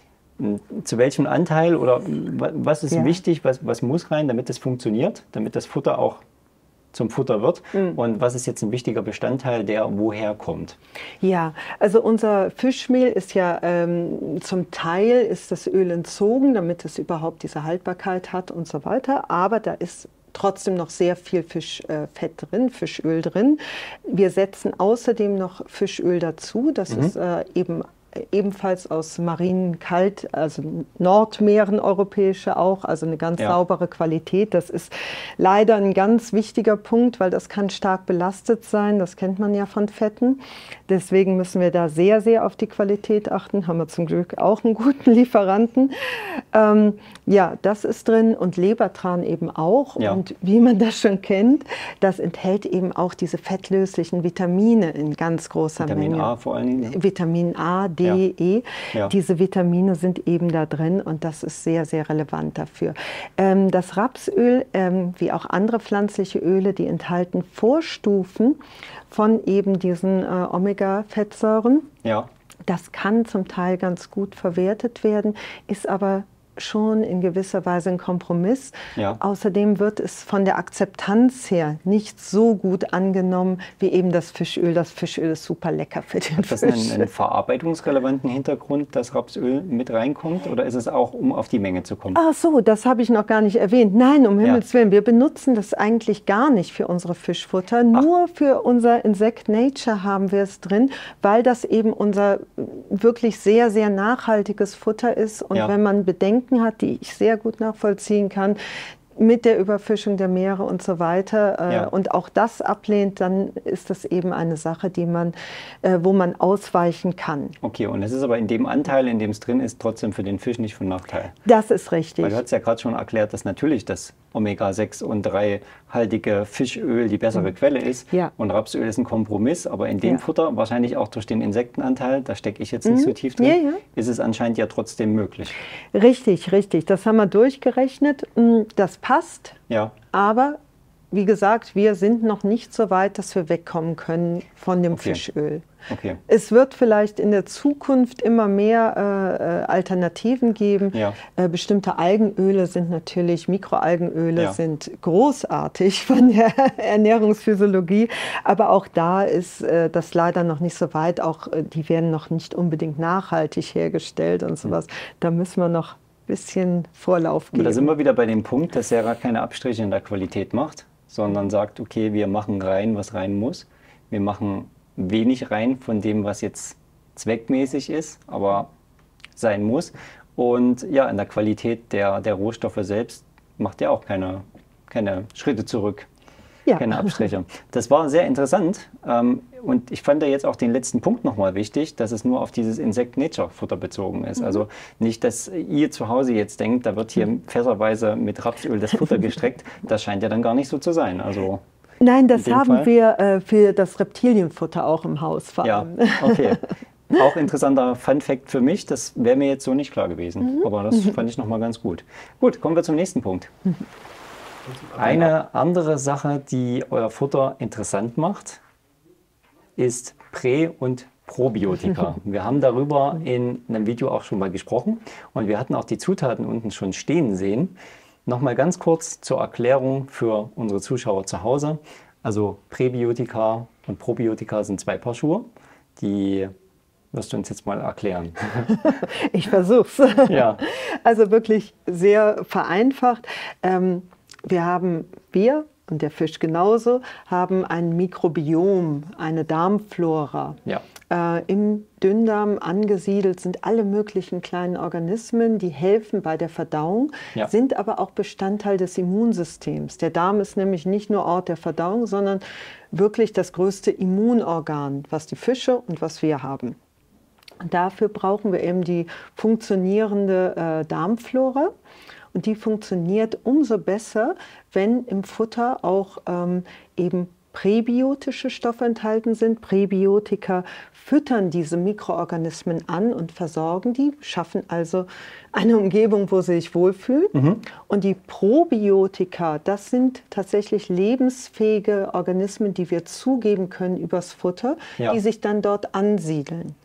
Zu welchem Anteil oder was ist ja. wichtig, was, was muss rein, damit es funktioniert, damit das Futter auch zum Futter wird, mhm. und was ist jetzt ein wichtiger Bestandteil, der woher kommt? Ja, also unser Fischmehl ist ja ähm, zum Teil ist das Öl entzogen, damit es überhaupt diese Haltbarkeit hat und so weiter, aber da ist trotzdem noch sehr viel Fischfett äh, drin, Fischöl drin. Wir setzen außerdem noch Fischöl dazu, das mhm. ist äh, eben ebenfalls aus marinen Kalt, also Nordmeeren, europäische auch, also eine ganz ja. saubere Qualität. Das ist leider ein ganz wichtiger Punkt, weil das kann stark belastet sein, das kennt man ja von Fetten. Deswegen müssen wir da sehr, sehr auf die Qualität achten, haben wir zum Glück auch einen guten Lieferanten. Ähm, ja, das ist drin und Lebertran eben auch. Ja. Und wie man das schon kennt, das enthält eben auch diese fettlöslichen Vitamine in ganz großer Vitamin Menge. Vitamin A vor allen Dingen. Ja. Vitamin A, D, Ja. E. Ja. Diese Vitamine sind eben da drin und das ist sehr, sehr relevant dafür. Ähm, das Rapsöl, ähm, wie auch andere pflanzliche Öle, die enthalten Vorstufen von eben diesen äh, Omega-Fettsäuren. Ja. Das kann zum Teil ganz gut verwertet werden, ist aber schon in gewisser Weise ein Kompromiss. Ja. Außerdem wird es von der Akzeptanz her nicht so gut angenommen wie eben das Fischöl. Das Fischöl ist super lecker für den Hat das Fisch. einen, einen verarbeitungsrelevanten Hintergrund, dass Rapsöl mit reinkommt, oder ist es auch, um auf die Menge zu kommen? Ach so, das habe ich noch gar nicht erwähnt. Nein, um Himmels Willen, wir benutzen das eigentlich gar nicht für unsere Fischfutter. Nur Ach. für unser Insect Nature haben wir es drin, weil das eben unser wirklich sehr, sehr nachhaltiges Futter ist. Und ja. wenn man bedenkt, hat, die ich sehr gut nachvollziehen kann, mit der Überfischung der Meere und so weiter, äh, ja. und auch das ablehnt, dann ist das eben eine Sache, die man, äh, wo man ausweichen kann. Okay, und es ist aber in dem Anteil, in dem es drin ist, trotzdem für den Fisch nicht von Nachteil. Das ist richtig. Weil du hast ja gerade schon erklärt, dass natürlich das Omega sechs und drei haltige Fischöl die bessere mhm. Quelle ist. Ja. Und Rapsöl ist ein Kompromiss, aber in dem ja. Futter, wahrscheinlich auch durch den Insektenanteil, da stecke ich jetzt nicht mhm. so tief drin, ja, ja. ist es anscheinend ja trotzdem möglich. Richtig, richtig. Das haben wir durchgerechnet. Das passt, ja. aber wie gesagt, wir sind noch nicht so weit, dass wir wegkommen können von dem okay. Fischöl. Okay. Es wird vielleicht in der Zukunft immer mehr äh, Alternativen geben. Ja. Äh, bestimmte Algenöle sind natürlich, Mikroalgenöle ja. sind großartig von der Ernährungsphysiologie, aber auch da ist äh, das leider noch nicht so weit. Auch äh, die werden noch nicht unbedingt nachhaltig hergestellt und sowas. Mhm. Da müssen wir noch ein bisschen Vorlauf geben. Aber da sind wir wieder bei dem Punkt, dass Sera keine Abstriche in der Qualität macht, sondern sagt, okay, wir machen rein, was rein muss. Wir machen wenig rein von dem, was jetzt zweckmäßig ist, aber sein muss. Und ja, in der Qualität der, der Rohstoffe selbst macht er auch keine, keine Schritte zurück, ja. keine Abstriche. Das war sehr interessant. Und ich fand ja jetzt auch den letzten Punkt nochmal wichtig, dass es nur auf dieses Insect Nature Futter bezogen ist. Mhm. Also nicht, dass ihr zu Hause jetzt denkt, da wird hier fässerweise mit Rapsöl das Futter gestreckt. Das scheint ja dann gar nicht so zu sein. Also Nein, das haben Fall. wir äh, für das Reptilienfutter auch im Haus vor allem. Ja, okay. Auch interessanter Fun-Fact für mich, das wäre mir jetzt so nicht klar gewesen. Mhm. Aber das fand ich nochmal ganz gut. Gut, kommen wir zum nächsten Punkt. Eine andere Sache, die euer Futter interessant macht, ist Prä- und Probiotika. Wir haben darüber in einem Video auch schon mal gesprochen und wir hatten auch die Zutaten unten schon stehen sehen. Nochmal ganz kurz zur Erklärung für unsere Zuschauer zu Hause. Also Präbiotika und Probiotika sind zwei Paar Schuhe. Die wirst du uns jetzt mal erklären. Ich versuch's. Ja. Also wirklich sehr vereinfacht. Ähm, wir haben Bier und der Fisch genauso, haben ein Mikrobiom, eine Darmflora. Ja. Äh, Im Dünndarm angesiedelt sind alle möglichen kleinen Organismen, die helfen bei der Verdauung, ja. sind aber auch Bestandteil des Immunsystems. Der Darm ist nämlich nicht nur Ort der Verdauung, sondern wirklich das größte Immunorgan, was die Fische und was wir haben. Und dafür brauchen wir eben die funktionierende äh, Darmflora. Und die funktioniert umso besser, wenn im Futter auch ähm, eben präbiotische Stoffe enthalten sind. Präbiotika füttern diese Mikroorganismen an und versorgen die, schaffen also eine Umgebung, wo sie sich wohlfühlen. Mhm. Und die Probiotika, das sind tatsächlich lebensfähige Organismen, die wir zugeben können übers Futter, ja. die sich dann dort ansiedeln.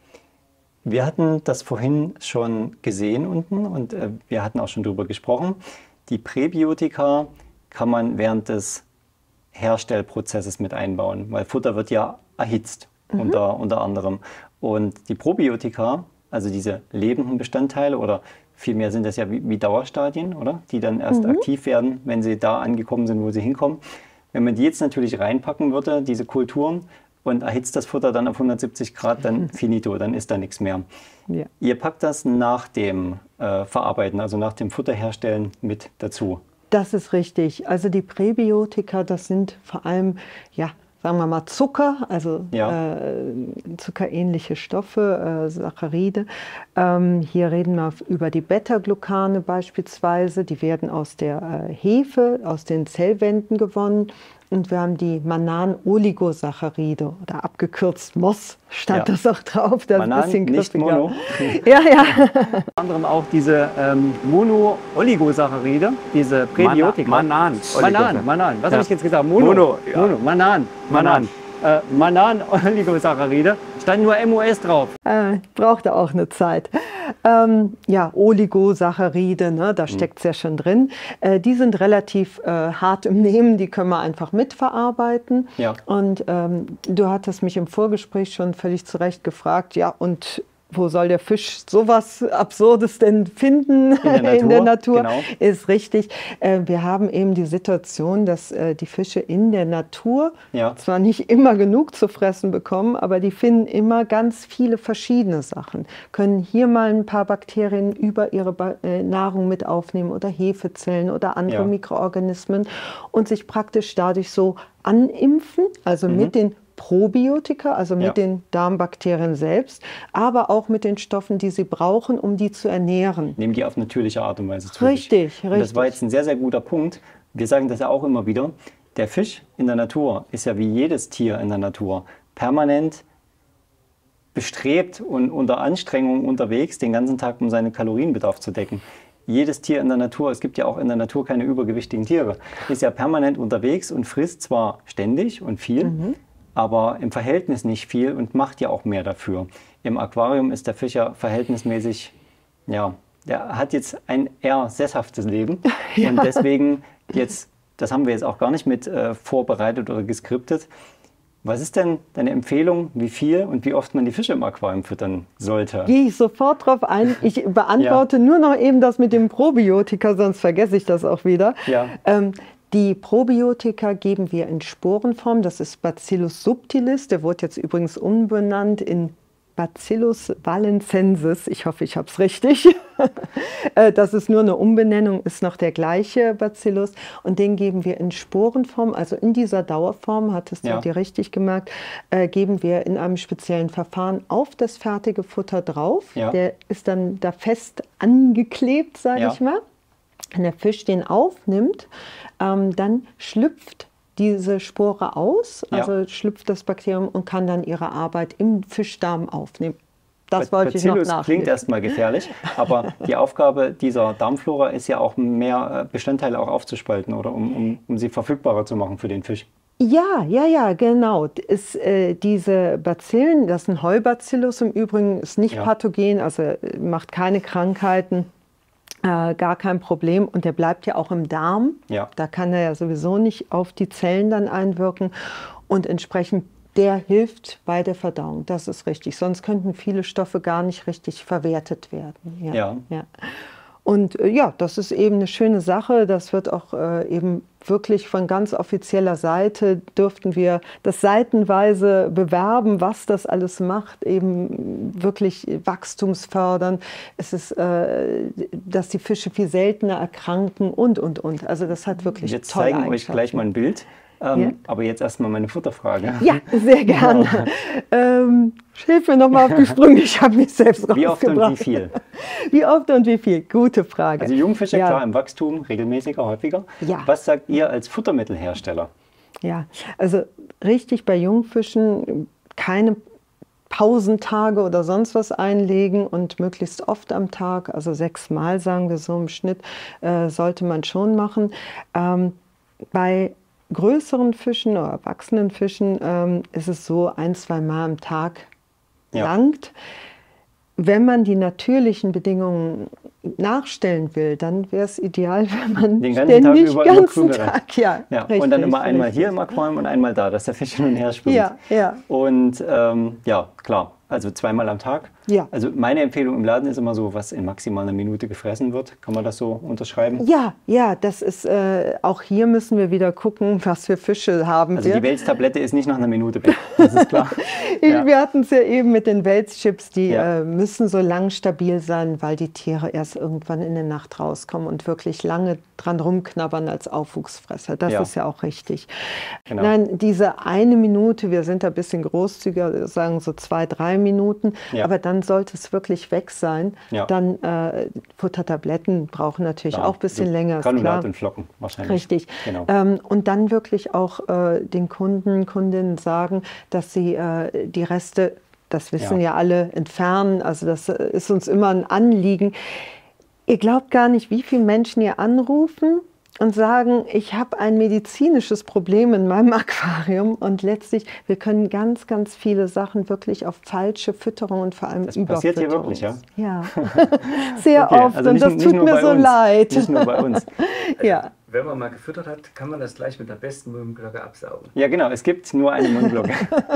Wir hatten das vorhin schon gesehen unten und äh, wir hatten auch schon darüber gesprochen. Die Präbiotika kann man während des Herstellprozesses mit einbauen, weil Futter wird ja erhitzt, mhm. unter, unter anderem. Und die Probiotika, also diese lebenden Bestandteile oder vielmehr sind das ja wie, wie Dauerstadien, oder? Die dann erst mhm. aktiv werden, wenn sie da angekommen sind, wo sie hinkommen. Wenn man die jetzt natürlich reinpacken würde, diese Kulturen, und erhitzt das Futter dann auf hundertsiebzig Grad, dann finito, dann ist da nichts mehr. Ja. Ihr packt das nach dem äh, Verarbeiten, also nach dem Futterherstellen mit dazu. Das ist richtig. Also die Präbiotika, das sind vor allem, ja, sagen wir mal Zucker, also ja. äh, zuckerähnliche Stoffe, äh, Saccharide. Ähm, hier reden wir über die Beta-Glucane beispielsweise. Die werden aus der äh, Hefe, aus den Zellwänden gewonnen. Und wir haben die Manan-Oligosaccharide oder abgekürzt M O S, stand ja. das auch drauf. Das Manan, ist ein bisschen nicht Mono. Ja, ja. Unter anderem auch diese ähm, Mono-Oligosaccharide, diese Präbiotika. Manan. Manan, Manan. Was ja. habe ich jetzt gesagt? Mono. Mono, ja. Mono. Manan. Manan. Äh, Manan-Oligosaccharide. Stand nur M O S drauf. Äh, brauchte auch eine Zeit. Ähm, ja, Oligosaccharide, ne, da steckt es ja schon drin. Äh, die sind relativ äh, hart im Nehmen, die können wir einfach mitverarbeiten. Ja. Und ähm, du hattest mich im Vorgespräch schon völlig zu Recht gefragt, ja, und wo soll der Fisch sowas Absurdes denn finden in der Natur? In der Natur? Genau. Ist richtig. Wir haben eben die Situation, dass die Fische in der Natur ja. zwar nicht immer genug zu fressen bekommen, aber die finden immer ganz viele verschiedene Sachen. Können hier mal ein paar Bakterien über ihre Nahrung mit aufnehmen oder Hefezellen oder andere ja. Mikroorganismen und sich praktisch dadurch so animpfen, also mhm. mit den Probiotika, also mit ja. den Darmbakterien selbst, aber auch mit den Stoffen, die sie brauchen, um die zu ernähren. Nehmen die auf natürliche Art und Weise zu. Richtig, richtig. Das war jetzt ein sehr, sehr guter Punkt. Wir sagen das ja auch immer wieder. Der Fisch in der Natur ist ja wie jedes Tier in der Natur permanent bestrebt und unter Anstrengung unterwegs, den ganzen Tag, um seinen Kalorienbedarf zu decken. Jedes Tier in der Natur, es gibt ja auch in der Natur keine übergewichtigen Tiere, ist ja permanent unterwegs und frisst zwar ständig und viel, mhm. aber im Verhältnis nicht viel und macht ja auch mehr dafür. Im Aquarium ist der Fisch ja verhältnismäßig, ja, der hat jetzt ein eher sesshaftes Leben. Ja. Und deswegen jetzt, das haben wir jetzt auch gar nicht mit äh, vorbereitet oder geskriptet. Was ist denn deine Empfehlung, wie viel und wie oft man die Fische im Aquarium füttern sollte? Gehe ich sofort drauf ein. Ich beantworte ja. nur noch eben das mit dem Probiotika, sonst vergesse ich das auch wieder. Ja. Ähm, Die Probiotika geben wir in Sporenform, das ist Bacillus subtilis, der wurde jetzt übrigens umbenannt in Bacillus valenciensis, ich hoffe, ich habe es richtig. Das ist nur eine Umbenennung, ist noch der gleiche Bacillus und den geben wir in Sporenform, also in dieser Dauerform, hattest du ja. dir richtig gemerkt, äh, geben wir in einem speziellen Verfahren auf das fertige Futter drauf. Ja. Der ist dann da fest angeklebt, sage ja. ich mal. Wenn der Fisch den aufnimmt, ähm, dann schlüpft diese Spore aus, also ja. schlüpft das Bakterium und kann dann ihre Arbeit im Fischdarm aufnehmen. Das wollte ich noch nachlesen. Klingt erstmal gefährlich, aber die Aufgabe dieser Darmflora ist ja auch, mehr Bestandteile auch aufzuspalten oder um, um, um sie verfügbarer zu machen für den Fisch. Ja, ja, ja, genau. Ist, äh, diese Bazillen, das ist ein Heubacillus im Übrigen, ist nicht ja. pathogen, also macht keine Krankheiten, äh, gar kein Problem. Und der bleibt ja auch im Darm. Ja. Da kann er ja sowieso nicht auf die Zellen dann einwirken. Und entsprechend, der hilft bei der Verdauung. Das ist richtig. Sonst könnten viele Stoffe gar nicht richtig verwertet werden. Ja. Ja. Ja. Und äh, ja, das ist eben eine schöne Sache. Das wird auch äh, eben wirklich von ganz offizieller Seite, dürften wir das seitenweise bewerben, was das alles macht, eben wirklich wachstumsfördern. Es ist, äh, dass die Fische viel seltener erkranken und, und, und. Also das hat wirklich Jetzt tolle zeigen wir euch gleich mal ein Bild. Ähm, ja. Aber jetzt erstmal meine Futterfrage. Ja, sehr gerne. Ja. Ähm, hilf mir nochmal auf die Sprünge, ich habe mich selbst rausgebracht. Wie oft und wie viel? Wie oft und wie viel? Gute Frage. Also Jungfische, ja. klar, im Wachstum, regelmäßiger, häufiger. Ja. Was sagt ihr als Futtermittelhersteller? Ja, also richtig bei Jungfischen keine Pausentage oder sonst was einlegen und möglichst oft am Tag, also sechsmal sagen wir so im Schnitt, äh, sollte man schon machen. Ähm, bei größeren Fischen oder erwachsenen Fischen ähm, ist es so, ein, zwei Mal am Tag ja. langt. Wenn man die natürlichen Bedingungen nachstellen will, dann wäre es ideal, wenn man den ganzen Tag über den ganzen Tag, ja, ja. Richtig, und dann immer einmal richtig. Hier im Aquarium und einmal da, dass der Fisch hin und her schwimmt. Ja, ja. Und ähm, ja, klar, also zweimal am Tag. Ja. Also meine Empfehlung im Laden ist immer so, was in maximal einer Minute gefressen wird. Kann man das so unterschreiben? Ja, ja, das ist, äh, auch hier müssen wir wieder gucken, was für Fische haben also wir. Also die Wels-Tablette ist nicht nach einer Minute weg, das ist klar. ja. Wir hatten es ja eben mit den Wels-Chips, die ja. äh, müssen so lang stabil sein, weil die Tiere erst irgendwann in der Nacht rauskommen und wirklich lange dran rumknabbern als Aufwuchsfresser. Das ja. ist ja auch richtig. Genau. Nein, diese eine Minute, wir sind da ein bisschen großzügiger, wir sagen so zwei, drei Minuten, ja. aber dann sollte es wirklich weg sein. Ja. Dann äh, Futtertabletten brauchen natürlich ja, auch ein bisschen länger. Granulat und Flocken wahrscheinlich. Richtig. Genau. Ähm, und dann wirklich auch äh, den Kunden, Kundinnen sagen, dass sie äh, die Reste, das wissen ja. ja alle, entfernen. Also das ist uns immer ein Anliegen. Ihr glaubt gar nicht, wie viele Menschen hier anrufen und sagen, ich habe ein medizinisches Problem in meinem Aquarium und letztlich, wir können ganz, ganz viele Sachen wirklich auf falsche Fütterung und vor allem das Überfütterung. Das passiert hier wirklich, ja? Ja, sehr okay, oft also nicht, und das nicht, tut nicht mir so uns, leid. Nicht nur bei uns. ja. Wenn man mal gefüttert hat, kann man das gleich mit der besten Mundglocke absaugen. Ja, genau, es gibt nur eine Mundglocke.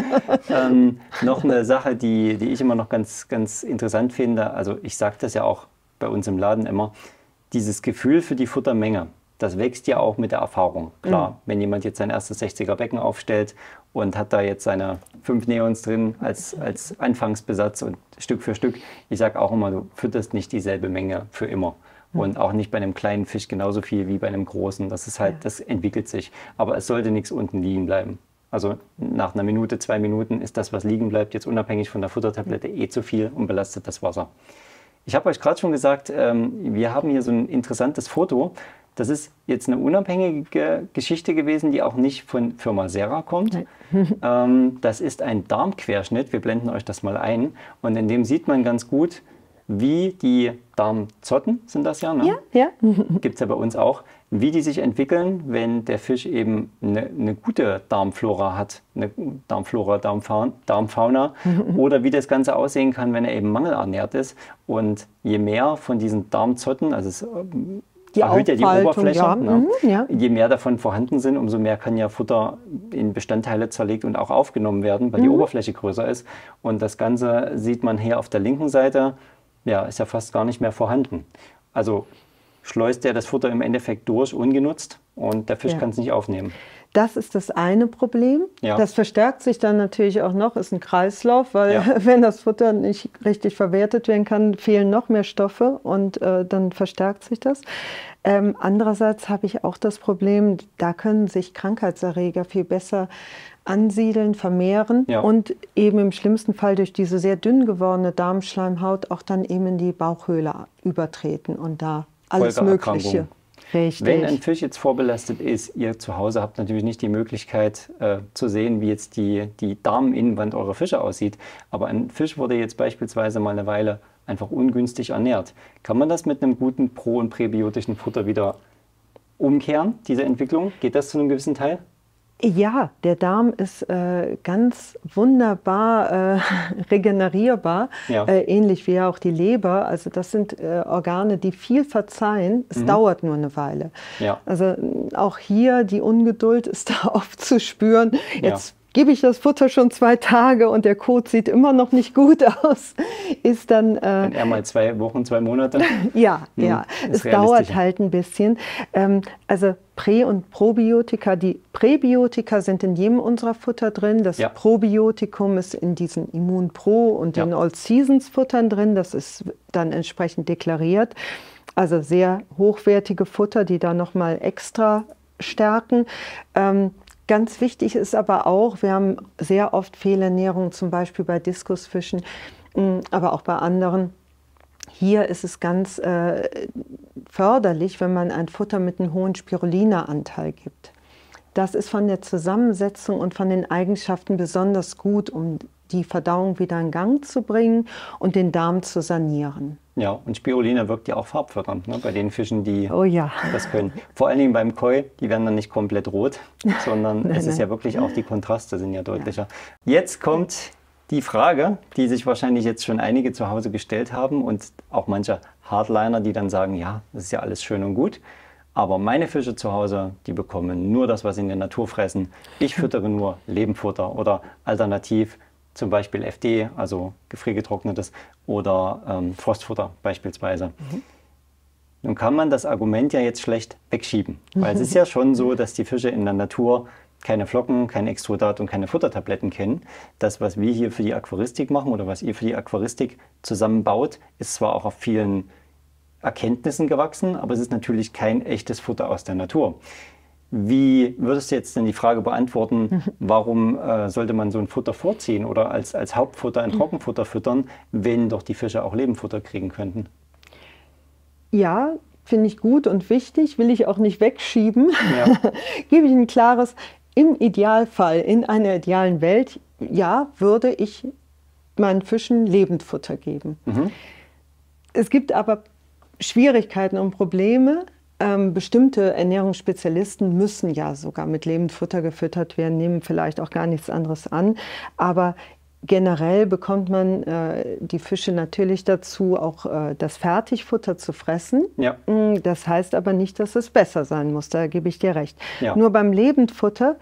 ähm, noch eine Sache, die, die ich immer noch ganz, ganz interessant finde, also ich sage das ja auch bei uns im Laden immer, dieses Gefühl für die Futtermenge. Das wächst ja auch mit der Erfahrung. Klar, mhm. wenn jemand jetzt sein erstes sechziger Becken aufstellt und hat da jetzt seine fünf Neons drin als, als Anfangsbesatz und Stück für Stück, ich sage auch immer, du fütterst nicht dieselbe Menge für immer. Mhm. Und auch nicht bei einem kleinen Fisch genauso viel wie bei einem großen. Das ist halt, ja. das entwickelt sich. Aber es sollte nichts unten liegen bleiben. Also nach einer Minute, zwei Minuten ist das, was liegen bleibt, jetzt unabhängig von der Futtertablette eh zu viel und belastet das Wasser. Ich habe euch gerade schon gesagt, ähm, wir haben hier so ein interessantes Foto. Das ist jetzt eine unabhängige Geschichte gewesen, die auch nicht von Firma Sera kommt. ähm, das ist ein Darmquerschnitt. Wir blenden euch das mal ein. Und in dem sieht man ganz gut, wie die Darmzotten, sind das ja, ne? Ja, ja. Gibt es ja bei uns auch, wie die sich entwickeln, wenn der Fisch eben eine, eine gute Darmflora hat, eine Darmflora, Darmfauna, Darmfauna oder wie das Ganze aussehen kann, wenn er eben mangelernährt ist. Und je mehr von diesen Darmzotten, also es die erhöht ja die Oberfläche, ja. Ne? Ja. Je mehr davon vorhanden sind, umso mehr kann ja Futter in Bestandteile zerlegt und auch aufgenommen werden, weil mhm. die Oberfläche größer ist. Und das Ganze sieht man hier auf der linken Seite, ja, ist ja fast gar nicht mehr vorhanden. Also schleust er das Futter im Endeffekt durch, ungenutzt, und der Fisch ja. kann es nicht aufnehmen. Das ist das eine Problem. Ja. Das verstärkt sich dann natürlich auch noch, ist ein Kreislauf, weil ja. wenn das Futter nicht richtig verwertet werden kann, fehlen noch mehr Stoffe und äh, dann verstärkt sich das. Ähm, andererseits habe ich auch das Problem, da können sich Krankheitserreger viel besser ansiedeln, vermehren ja. und eben im schlimmsten Fall durch diese sehr dünn gewordene Darmschleimhaut auch dann eben in die Bauchhöhle übertreten und da alles Mögliche. Richtig. Wenn ein Fisch jetzt vorbelastet ist, ihr zu Hause habt natürlich nicht die Möglichkeit äh, zu sehen, wie jetzt die, die Darminnenwand eurer Fische aussieht. Aber ein Fisch wurde jetzt beispielsweise mal eine Weile einfach ungünstig ernährt. Kann man das mit einem guten pro- und präbiotischen Futter wieder umkehren, diese Entwicklung? Geht das zu einem gewissen Teil? Ja, der Darm ist äh, ganz wunderbar äh, regenerierbar, Ja. äh, ähnlich wie auch die Leber. Also das sind äh, Organe, die viel verzeihen. Es mhm. dauert nur eine Weile. Ja. Also auch hier die Ungeduld ist da oft zu spüren. Jetzt ja. gebe ich das Futter schon zwei Tage und der Kot sieht immer noch nicht gut aus, ist dann... Äh, Wenn er mal zwei Wochen, zwei Monate? ja, hm, ja, es dauert halt ein bisschen. Ähm, also Prä- und Probiotika, die Präbiotika sind in jedem unserer Futter drin, das ja. Probiotikum ist in diesen Immun Pro und ja. den All Seasons Futtern drin, das ist dann entsprechend deklariert. Also sehr hochwertige Futter, die da nochmal extra stärken. Ähm, Ganz wichtig ist aber auch, wir haben sehr oft Fehlernährung, zum Beispiel bei Diskusfischen, aber auch bei anderen. Hier ist es ganz äh, förderlich, wenn man ein Futter mit einem hohen Spirulina-Anteil gibt. Das ist von der Zusammensetzung und von den Eigenschaften besonders gut, um die Verdauung wieder in Gang zu bringen und den Darm zu sanieren. Ja, und Spirulina wirkt ja auch farbfördernd, ne, bei den Fischen, die oh ja. das können. Vor allen Dingen beim Koi, die werden dann nicht komplett rot, sondern nein, es ist nein. ja wirklich auch, die Kontraste sind ja deutlicher. Ja. Jetzt kommt die Frage, die sich wahrscheinlich jetzt schon einige zu Hause gestellt haben und auch manche Hardliner, die dann sagen, ja, das ist ja alles schön und gut, aber meine Fische zu Hause, die bekommen nur das, was sie in der Natur fressen. Ich füttere nur Lebenfutter oder alternativ zum Beispiel F D, also gefriergetrocknetes, oder ähm, Frostfutter beispielsweise. Mhm. Nun kann man das Argument ja jetzt schlecht wegschieben, weil es ist ja schon so, dass die Fische in der Natur keine Flocken, kein Extrudat und keine Futtertabletten kennen. Das, was wir hier für die Aquaristik machen oder was ihr für die Aquaristik zusammenbaut, ist zwar auch auf vielen Erkenntnissen gewachsen, aber es ist natürlich kein echtes Futter aus der Natur. Wie würdest du jetzt denn die Frage beantworten, warum äh, sollte man so ein Futter vorziehen oder als, als Hauptfutter ein Trockenfutter füttern, wenn doch die Fische auch Lebenfutter kriegen könnten? Ja, finde ich gut und wichtig, will ich auch nicht wegschieben. Ja. Gebe ich ein klares, im Idealfall, in einer idealen Welt, ja, würde ich meinen Fischen Lebendfutter geben. Mhm. Es gibt aber Schwierigkeiten und Probleme. Ähm, bestimmte Ernährungsspezialisten müssen ja sogar mit Lebendfutter gefüttert werden, nehmen vielleicht auch gar nichts anderes an. Aber generell bekommt man äh, die Fische natürlich dazu, auch äh, das Fertigfutter zu fressen. Ja. Das heißt aber nicht, dass es besser sein muss, da gebe ich dir recht. Ja. Nur beim Lebendfutter,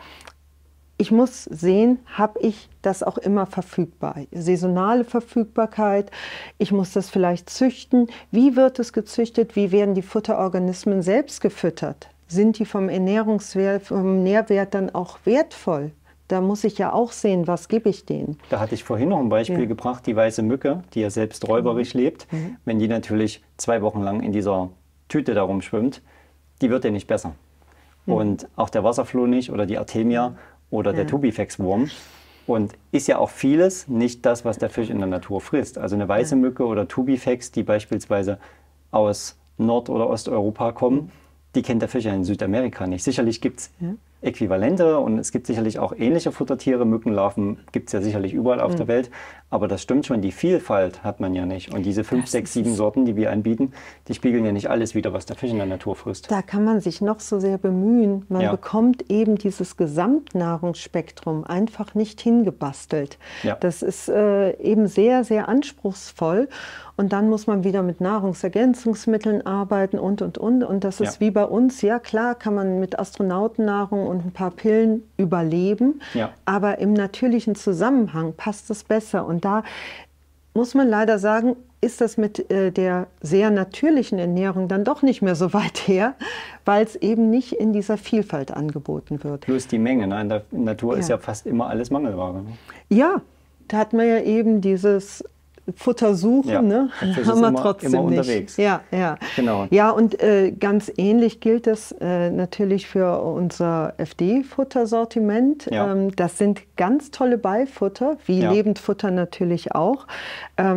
ich muss sehen, habe ich das auch immer verfügbar. Saisonale Verfügbarkeit, ich muss das vielleicht züchten. Wie wird es gezüchtet? Wie werden die Futterorganismen selbst gefüttert? Sind die vom Ernährungswert, vom Nährwert dann auch wertvoll? Da muss ich ja auch sehen, was gebe ich denen. Da hatte ich vorhin noch ein Beispiel ja. gebracht, die weiße Mücke, die ja selbst räuberisch mhm. lebt. Mhm. Wenn die natürlich zwei Wochen lang in dieser Tüte da rumschwimmt, die wird ja nicht besser. Mhm. Und auch der Wasserfloh nicht oder die Artemia oder der ja. Tubifex-Wurm. Und ist ja auch vieles nicht das, was der Fisch in der Natur frisst. Also eine weiße ja. Mücke oder Tubifex, die beispielsweise aus Nord- oder Osteuropa kommen, mhm. die kennt der Fisch ja in Südamerika nicht. Sicherlich gibt es ja. Äquivalente und es gibt sicherlich auch ähnliche Futtertiere. Mückenlarven gibt es ja sicherlich überall auf mhm. der Welt. Aber das stimmt schon, die Vielfalt hat man ja nicht. Und diese fünf, das sechs, sieben Sorten, die wir anbieten, die spiegeln ja nicht alles wider, was der Fisch in der Natur frisst. Da kann man sich noch so sehr bemühen. Man ja. bekommt eben dieses Gesamtnahrungsspektrum einfach nicht hingebastelt. Ja. Das ist äh, eben sehr, sehr anspruchsvoll. Und dann muss man wieder mit Nahrungsergänzungsmitteln arbeiten und, und, und. Und das ist ja. wie bei uns. Ja, klar kann man mit Astronautennahrung und ein paar Pillen überleben. Ja. Aber im natürlichen Zusammenhang passt es besser. Und da muss man leider sagen, ist das mit äh, der sehr natürlichen Ernährung dann doch nicht mehr so weit her, weil es eben nicht in dieser Vielfalt angeboten wird. Plus die Menge. Ne? In der Natur ja. ist ja fast immer alles Mangelware. Ne? Ja, da hat man ja eben dieses Futter suchen, ja, ne? haben wir trotzdem immer nicht. Unterwegs. Ja, ja. Genau. Ja, und äh, ganz ähnlich gilt das äh, natürlich für unser F D-Futtersortiment. Ja. Ähm, das sind ganz tolle Beifutter, wie ja. Lebendfutter natürlich auch. Ähm,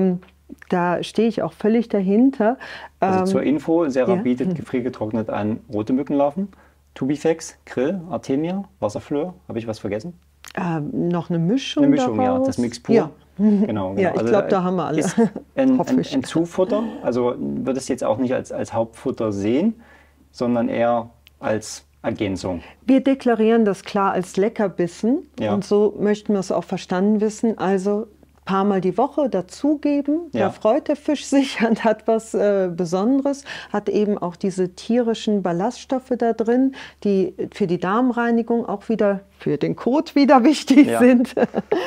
Da stehe ich auch völlig dahinter. Also Ähm, zur Info, Sera ja. bietet gefriergetrocknet an rote Mückenlarven, Tubifex, Krill, Artemia, Wasserflöhr. Habe ich was vergessen? ähm, noch eine Mischung Eine Mischung, ja, daraus? das Mix pur. Ja. Genau, genau. Ja, ich Also glaube, da haben wir alle. Ist ein, Hoffe ein, ich. ein Zufutter, also wird es jetzt auch nicht als, als Hauptfutter sehen, sondern eher als Ergänzung. Wir deklarieren das klar als Leckerbissen Ja. und so möchten wir es auch verstanden wissen. Also ein paar Mal die Woche dazugeben, Ja. da freut der Fisch sich und hat was äh, Besonderes, hat eben auch diese tierischen Ballaststoffe da drin, die für die Darmreinigung auch wieder für den Kot wieder wichtig Ja. sind.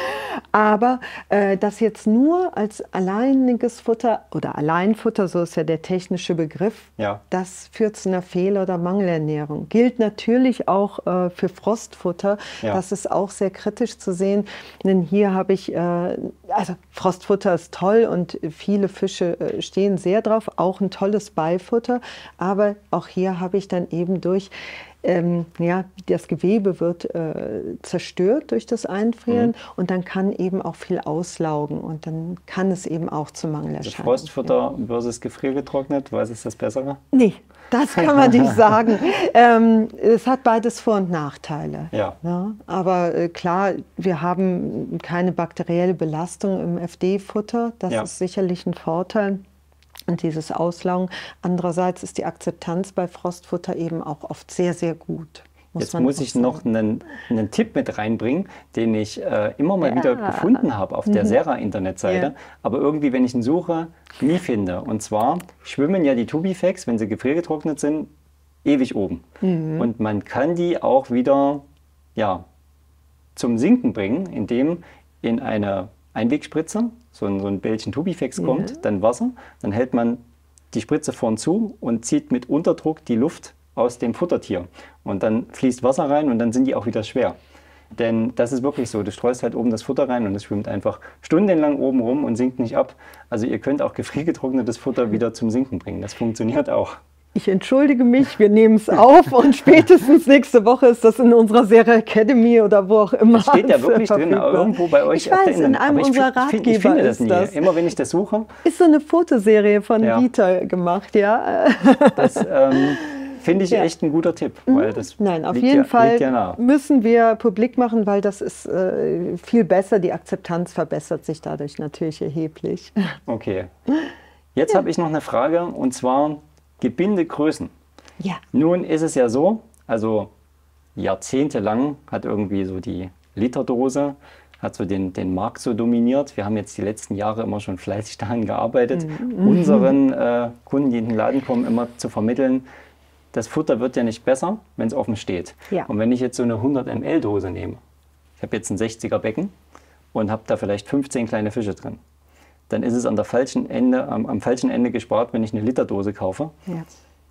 Aber äh, das jetzt nur als alleiniges Futter oder Alleinfutter, so ist ja der technische Begriff, Ja. das führt zu einer Fehl- oder Mangelernährung. Gilt natürlich auch äh, für Frostfutter. Ja. Das ist auch sehr kritisch zu sehen, denn hier habe ich, äh, also Frostfutter ist toll und viele Fische äh, stehen sehr drauf, auch ein tolles Beifutter, aber auch hier habe ich dann eben durch Ähm, ja, das Gewebe wird äh, zerstört durch das Einfrieren Mhm. und dann kann eben auch viel auslaugen und dann kann es eben auch zu Also Mangelerscheinungen. Frostfutter versus gefriergetrocknet, was ist das Bessere? Nee, das kann man nicht sagen. Ähm, es hat beides Vor- und Nachteile. Ja. Ja, aber äh, klar, wir haben keine bakterielle Belastung im F D-Futter. Das Ja. ist sicherlich ein Vorteil. Und dieses Auslaugen. Andererseits ist die Akzeptanz bei Frostfutter eben auch oft sehr, sehr gut. Muss Jetzt man muss auch ich sagen. noch einen, einen Tipp mit reinbringen, den ich äh, immer mal Ja. wieder gefunden habe auf der Mhm. Sera-Internetseite, Ja. aber irgendwie, wenn ich ihn suche, nie finde. Und zwar schwimmen ja die Tubifex, wenn sie gefriergetrocknet sind, ewig oben. Mhm. Und man kann die auch wieder ja, zum Sinken bringen, indem in eine Einwegspritze so ein, so ein Bällchen Tubifex kommt, Ja. dann Wasser, dann hält man die Spritze vorn zu und zieht mit Unterdruck die Luft aus dem Futtertier. Und dann fließt Wasser rein und dann sind die auch wieder schwer. Denn das ist wirklich so, du streust halt oben das Futter rein und es schwimmt einfach stundenlang oben rum und sinkt nicht ab. Also ihr könnt auch gefriergetrocknetes Futter wieder zum Sinken bringen. Das funktioniert auch. Ich entschuldige mich, wir nehmen es auf und spätestens nächste Woche ist das in unserer Serie Academy oder wo auch immer. Das steht ja wirklich drin, verfügbar. irgendwo bei euch Ich auf der weiß, in Internet. einem Aber ich, unserer find- ich, find- Ratgeber ich finde das ist nie. das. Immer wenn ich das suche, Ist so eine Fotoserie von Ja. Vita gemacht, ja. das ähm, finde ich Ja. echt ein guter Tipp. Weil das Nein, auf liegt jeden ja, Fall liegt ja nah. müssen wir publik machen, weil das ist äh, viel besser. Die Akzeptanz verbessert sich dadurch natürlich erheblich. Okay. Jetzt habe ich noch eine Frage und zwar Gebindegrößen. Ja, Nun ist es ja so, also jahrzehntelang hat irgendwie so die Literdose, hat so den, den Markt so dominiert. Wir haben jetzt die letzten Jahre immer schon fleißig daran gearbeitet, unseren äh, Kunden, die in den Laden kommen, immer zu vermitteln, das Futter wird ja nicht besser, wenn es offen steht. Ja. Und wenn ich jetzt so eine hundert Milliliter Dose nehme, ich habe jetzt ein sechziger Becken und habe da vielleicht fünfzehn kleine Fische drin, dann ist es an der falschen Ende, am, am falschen Ende gespart, wenn ich eine Literdose kaufe. ja.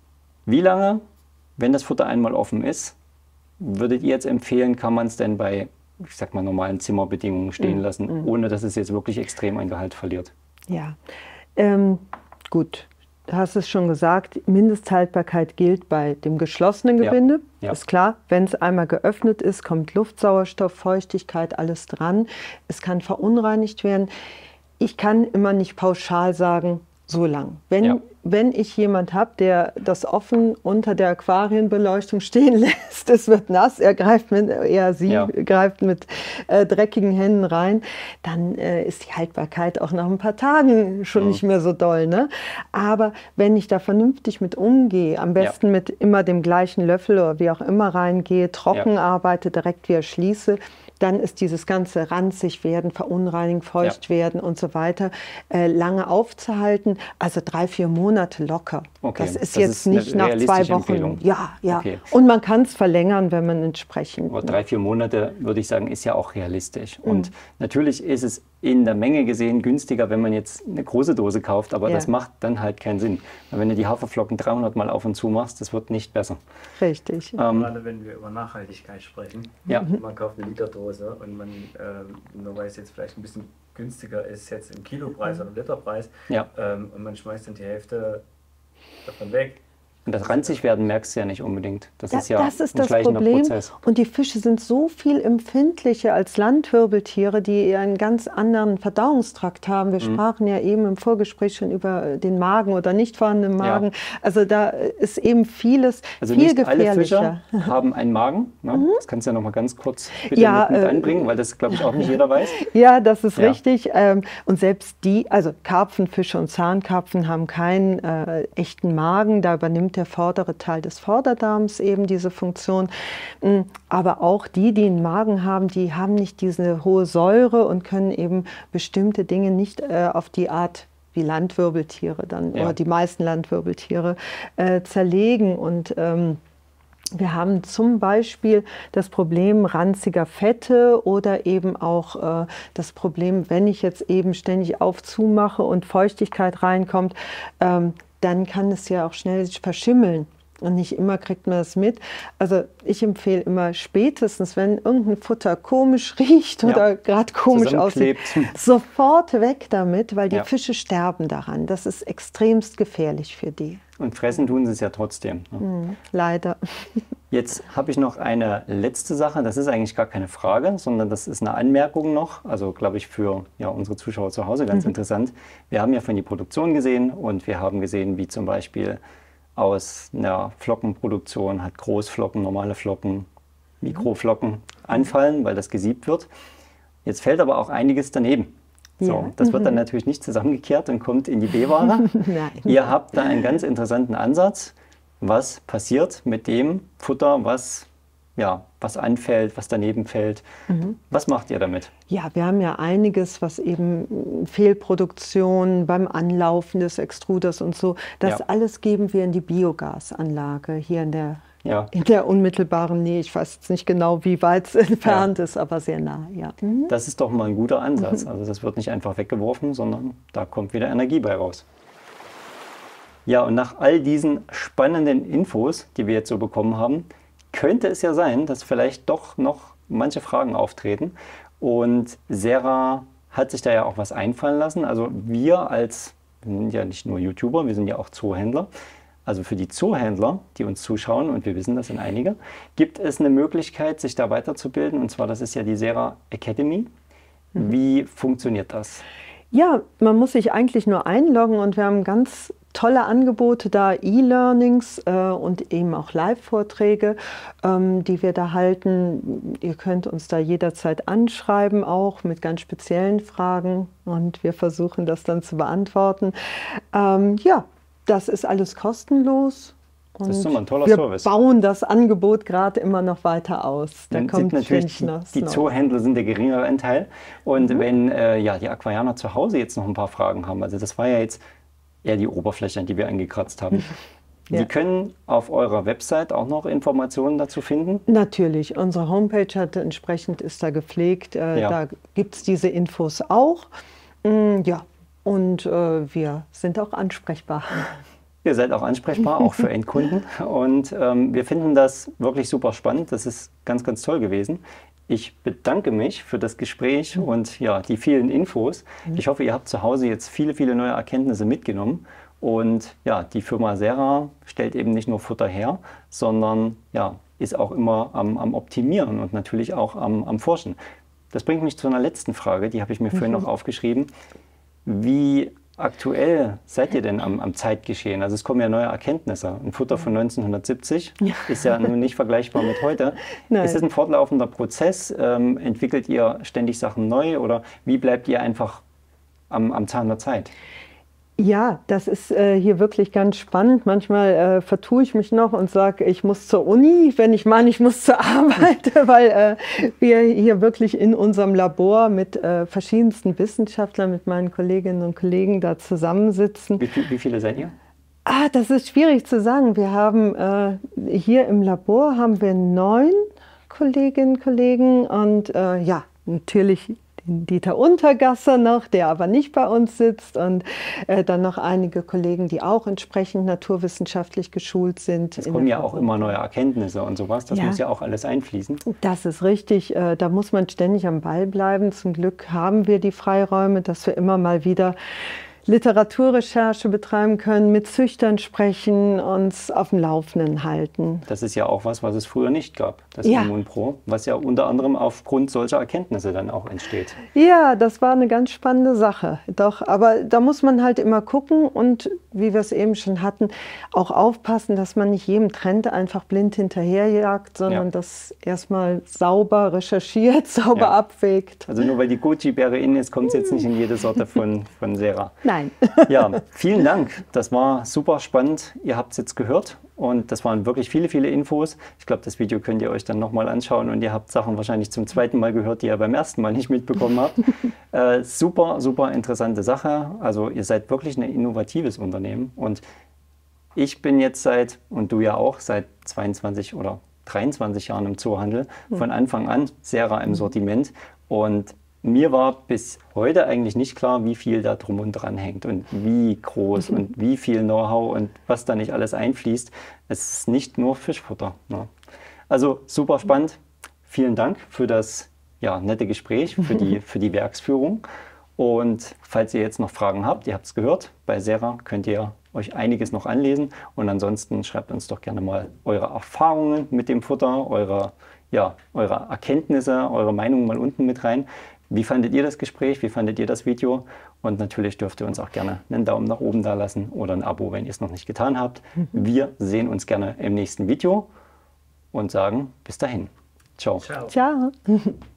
Wie lange, wenn das Futter einmal offen ist, würdet ihr jetzt empfehlen, kann man es denn bei, ich sag mal, normalen Zimmerbedingungen stehen lassen, ohne dass es jetzt wirklich extrem an Gehalt verliert? Ja, ähm, gut. Du hast es schon gesagt, Mindesthaltbarkeit gilt bei dem geschlossenen Ja, Gebinde. ja. Ist klar, wenn es einmal geöffnet ist, kommt Luft, Sauerstoff, Feuchtigkeit, alles dran. Es kann verunreinigt werden. Ich kann immer nicht pauschal sagen, so lang. Wenn, Ja. wenn ich jemand habe, der das offen unter der Aquarienbeleuchtung stehen lässt, es wird nass, er greift mit, er sie Ja. greift mit äh, dreckigen Händen rein, dann äh, ist die Haltbarkeit auch nach ein paar Tagen schon Mhm. nicht mehr so doll. Ne? Aber wenn ich da vernünftig mit umgehe, am besten mit immer dem gleichen Löffel oder wie auch immer reingehe, trocken Ja. arbeite, direkt wieder schließe, dann ist dieses ganze ranzig werden, verunreinigen, feucht Ja. werden und so weiter äh, lange aufzuhalten. Also drei, vier Monate locker. Okay, Das ist das jetzt ist eine nicht nach zwei realistische Wochen. Empfehlung. Ja, ja. Okay. Und man kann es verlängern, wenn man entsprechend. Aber drei, vier Monate, würde ich sagen, ist ja auch realistisch. Mhm. Und natürlich ist es in der Menge gesehen günstiger, wenn man jetzt eine große Dose kauft, aber Ja. das macht dann halt keinen Sinn. Weil wenn du die Haferflocken dreihundert Mal auf und zu machst, das wird nicht besser. Richtig. Ähm, Gerade wenn wir über Nachhaltigkeit sprechen. Ja. Man kauft eine Literdose und man, ähm, nur weil es jetzt vielleicht ein bisschen günstiger ist, jetzt im Kilopreis oder Literpreis, Ja. ähm, und man schmeißt dann die Hälfte davon weg, Und das ranzig werden merkst du ja nicht unbedingt. Das Da, ist ja das ist ein das schleichender Problem. Prozess. Und die Fische sind so viel empfindlicher als Landwirbeltiere, die einen ganz anderen Verdauungstrakt haben. Wir Mhm. sprachen ja eben im Vorgespräch schon über den Magen oder nicht vorhandenen Magen. Ja. Also da ist eben vieles Also viel nicht alle gefährlicher. Fische haben einen Magen. Ne? Das kannst du ja noch mal ganz kurz bitte Ja, mit, mit äh, einbringen, weil das, glaube ich, auch nicht jeder weiß. Ja, das ist Ja. richtig. Ähm, Und selbst die, also Karpfenfische und Zahnkarpfen haben keinen äh, echten Magen. Da übernimmt der vordere Teil des Vorderdarms eben diese Funktion. Mm, Aber auch die, die einen Magen haben, die haben nicht diese hohe Säure und können eben bestimmte Dinge nicht äh, auf die Art wie Landwirbeltiere dann, Ja. oder die meisten Landwirbeltiere äh, zerlegen. Und ähm, wir haben zum Beispiel das Problem ranziger Fette oder eben auch äh, das Problem, wenn ich jetzt eben ständig auf zumache und Feuchtigkeit reinkommt, ähm, dann kann es ja auch schnell verschimmeln. Und nicht immer kriegt man das mit. Also ich empfehle immer spätestens, wenn irgendein Futter komisch riecht Ja. oder gerade komisch aussieht, Zusammenklebt. sofort weg damit, weil die Ja. Fische sterben daran. Das ist extremst gefährlich für die. Und fressen tun sie es ja trotzdem. Ne? Mhm, leider. Jetzt habe ich noch eine letzte Sache. Das ist eigentlich gar keine Frage, sondern das ist eine Anmerkung noch. Also glaube ich für ja, unsere Zuschauer zu Hause ganz Mhm. interessant. Wir haben ja von die Produktion gesehen und wir haben gesehen, wie zum Beispiel aus einer Flockenproduktion hat Großflocken, normale Flocken, Mikroflocken anfallen, weil das gesiebt wird. Jetzt fällt aber auch einiges daneben. So, Ja. das wird dann natürlich nicht zusammengekehrt und kommt in die B-Ware. Nein. Ihr habt da einen ganz interessanten Ansatz. Was passiert mit dem Futter, was, ja, was anfällt, was daneben fällt? Was macht ihr damit? Ja, wir haben ja einiges, was eben Fehlproduktion beim Anlaufen des Extruders und so, das Ja. alles geben wir in die Biogasanlage hier in der, Ja, in der unmittelbaren Nähe. Ich weiß jetzt nicht genau, wie weit es entfernt ist, aber sehr nah, ja. Mhm. das ist doch mal ein guter Ansatz. Also das wird nicht einfach weggeworfen, sondern da kommt wieder Energie bei raus. Ja, und nach all diesen spannenden Infos, die wir jetzt so bekommen haben, könnte es ja sein, dass vielleicht doch noch manche Fragen auftreten. Und Sarah hat sich da ja auch was einfallen lassen. Also wir als, wir sind ja nicht nur YouTuber, wir sind ja auch Zoohändler. Also für die Zoohändler, die uns zuschauen, und wir wissen, das sind einige, gibt es eine Möglichkeit, sich da weiterzubilden. Und zwar, das ist ja die Sarah Academy. Wie funktioniert das? Ja, man muss sich eigentlich nur einloggen und wir haben ganz tolle Angebote da, E-Learnings äh, und eben auch Live-Vorträge, ähm, die wir da halten. Ihr könnt uns da jederzeit anschreiben, auch mit ganz speziellen Fragen und wir versuchen das dann zu beantworten. Ähm, ja, das ist alles kostenlos. Und Das ist immer ein toller wir Service. bauen das Angebot gerade immer noch weiter aus. Da Dann kommt sind natürlich ständig die, noch was die Neues. Zoohändler sind der geringere Anteil. Und wenn äh, ja, die Aquarianer zu Hause jetzt noch ein paar Fragen haben, also das war ja jetzt eher die Oberfläche, die wir angekratzt haben. Ja. Die können auf eurer Website auch noch Informationen dazu finden. Natürlich, unsere Homepage hat entsprechend ist da gepflegt. Äh, Ja. Da gibt es diese Infos auch. Mm, ja, und äh, wir sind auch ansprechbar. Ihr seid auch ansprechbar, auch für Endkunden. Und ähm, wir finden das wirklich super spannend. Das ist ganz, ganz toll gewesen. Ich bedanke mich für das Gespräch und ja, die vielen Infos. Ich hoffe, ihr habt zu Hause jetzt viele, viele neue Erkenntnisse mitgenommen. Und ja, die Firma Sarah stellt eben nicht nur Futter her, sondern ja, ist auch immer am, am Optimieren und natürlich auch am, am Forschen. Das bringt mich zu einer letzten Frage, die habe ich mir vorhin noch aufgeschrieben. Wie aktuell seid ihr denn am, am Zeitgeschehen? Also es kommen ja neue Erkenntnisse. Ein Futter von neunzehnhundertsiebzig ist ja nun nicht vergleichbar mit heute. Nein. Ist es ein fortlaufender Prozess? Ähm, entwickelt ihr ständig Sachen neu oder wie bleibt ihr einfach am, am Zahn der Zeit? Ja, das ist äh, hier wirklich ganz spannend. Manchmal äh, vertue ich mich noch und sage, ich muss zur Uni, wenn ich meine, ich muss zur Arbeit, weil äh, wir hier wirklich in unserem Labor mit äh, verschiedensten Wissenschaftlern, mit meinen Kolleginnen und Kollegen da zusammensitzen. Wie, viel, wie viele seid ihr? Ah, das ist schwierig zu sagen. Wir haben äh, hier im Labor haben wir neun Kolleginnen und Kollegen und äh, ja, natürlich den Dieter Untergasser noch, der aber nicht bei uns sitzt und äh, dann noch einige Kollegen, die auch entsprechend naturwissenschaftlich geschult sind. Es in kommen der ja auch immer neue Erkenntnisse und sowas. Das Ja. muss ja auch alles einfließen. Das ist richtig. Äh, Da muss man ständig am Ball bleiben. Zum Glück haben wir die Freiräume, dass wir immer mal wieder Literaturrecherche betreiben können, mit Züchtern sprechen, uns auf dem Laufenden halten. Das ist ja auch was, was es früher nicht gab, das Ja. Immunpro, was ja unter anderem aufgrund solcher Erkenntnisse dann auch entsteht. Ja, das war eine ganz spannende Sache. Doch, aber da muss man halt immer gucken und, wie wir es eben schon hatten, auch aufpassen, dass man nicht jedem Trend einfach blind hinterherjagt, sondern Ja. das erstmal sauber recherchiert, sauber Ja. abwägt. Also nur weil die Goji-Beere in ist, kommt es jetzt nicht in jede Sorte von, von Sera. Nein. Ja, vielen Dank. Das war super spannend. Ihr habt es jetzt gehört und das waren wirklich viele, viele Infos. Ich glaube, das Video könnt ihr euch dann nochmal anschauen und ihr habt Sachen wahrscheinlich zum zweiten Mal gehört, die ihr beim ersten Mal nicht mitbekommen habt. äh, super, super interessante Sache. Also ihr seid wirklich ein innovatives Unternehmen und ich bin jetzt seit, und du ja auch, seit zweiundzwanzig oder dreiundzwanzig Jahren im Zoohandel, von Anfang an Sera im Sortiment und mir war bis heute eigentlich nicht klar, wie viel da drum und dran hängt und wie groß und wie viel Know-how und was da nicht alles einfließt. Es ist nicht nur Fischfutter. Ne? Also super spannend. Vielen Dank für das ja, nette Gespräch, für die, für die Werksführung. Und falls ihr jetzt noch Fragen habt, ihr habt es gehört, bei Sera könnt ihr euch einiges noch anlesen. Und ansonsten schreibt uns doch gerne mal eure Erfahrungen mit dem Futter, eure, ja, eure Erkenntnisse, eure Meinung mal unten mit rein. Wie fandet ihr das Gespräch? Wie fandet ihr das Video? Und natürlich dürft ihr uns auch gerne einen Daumen nach oben da lassen oder ein Abo, wenn ihr es noch nicht getan habt. Wir sehen uns gerne im nächsten Video und sagen bis dahin. Ciao. Ciao. Ciao.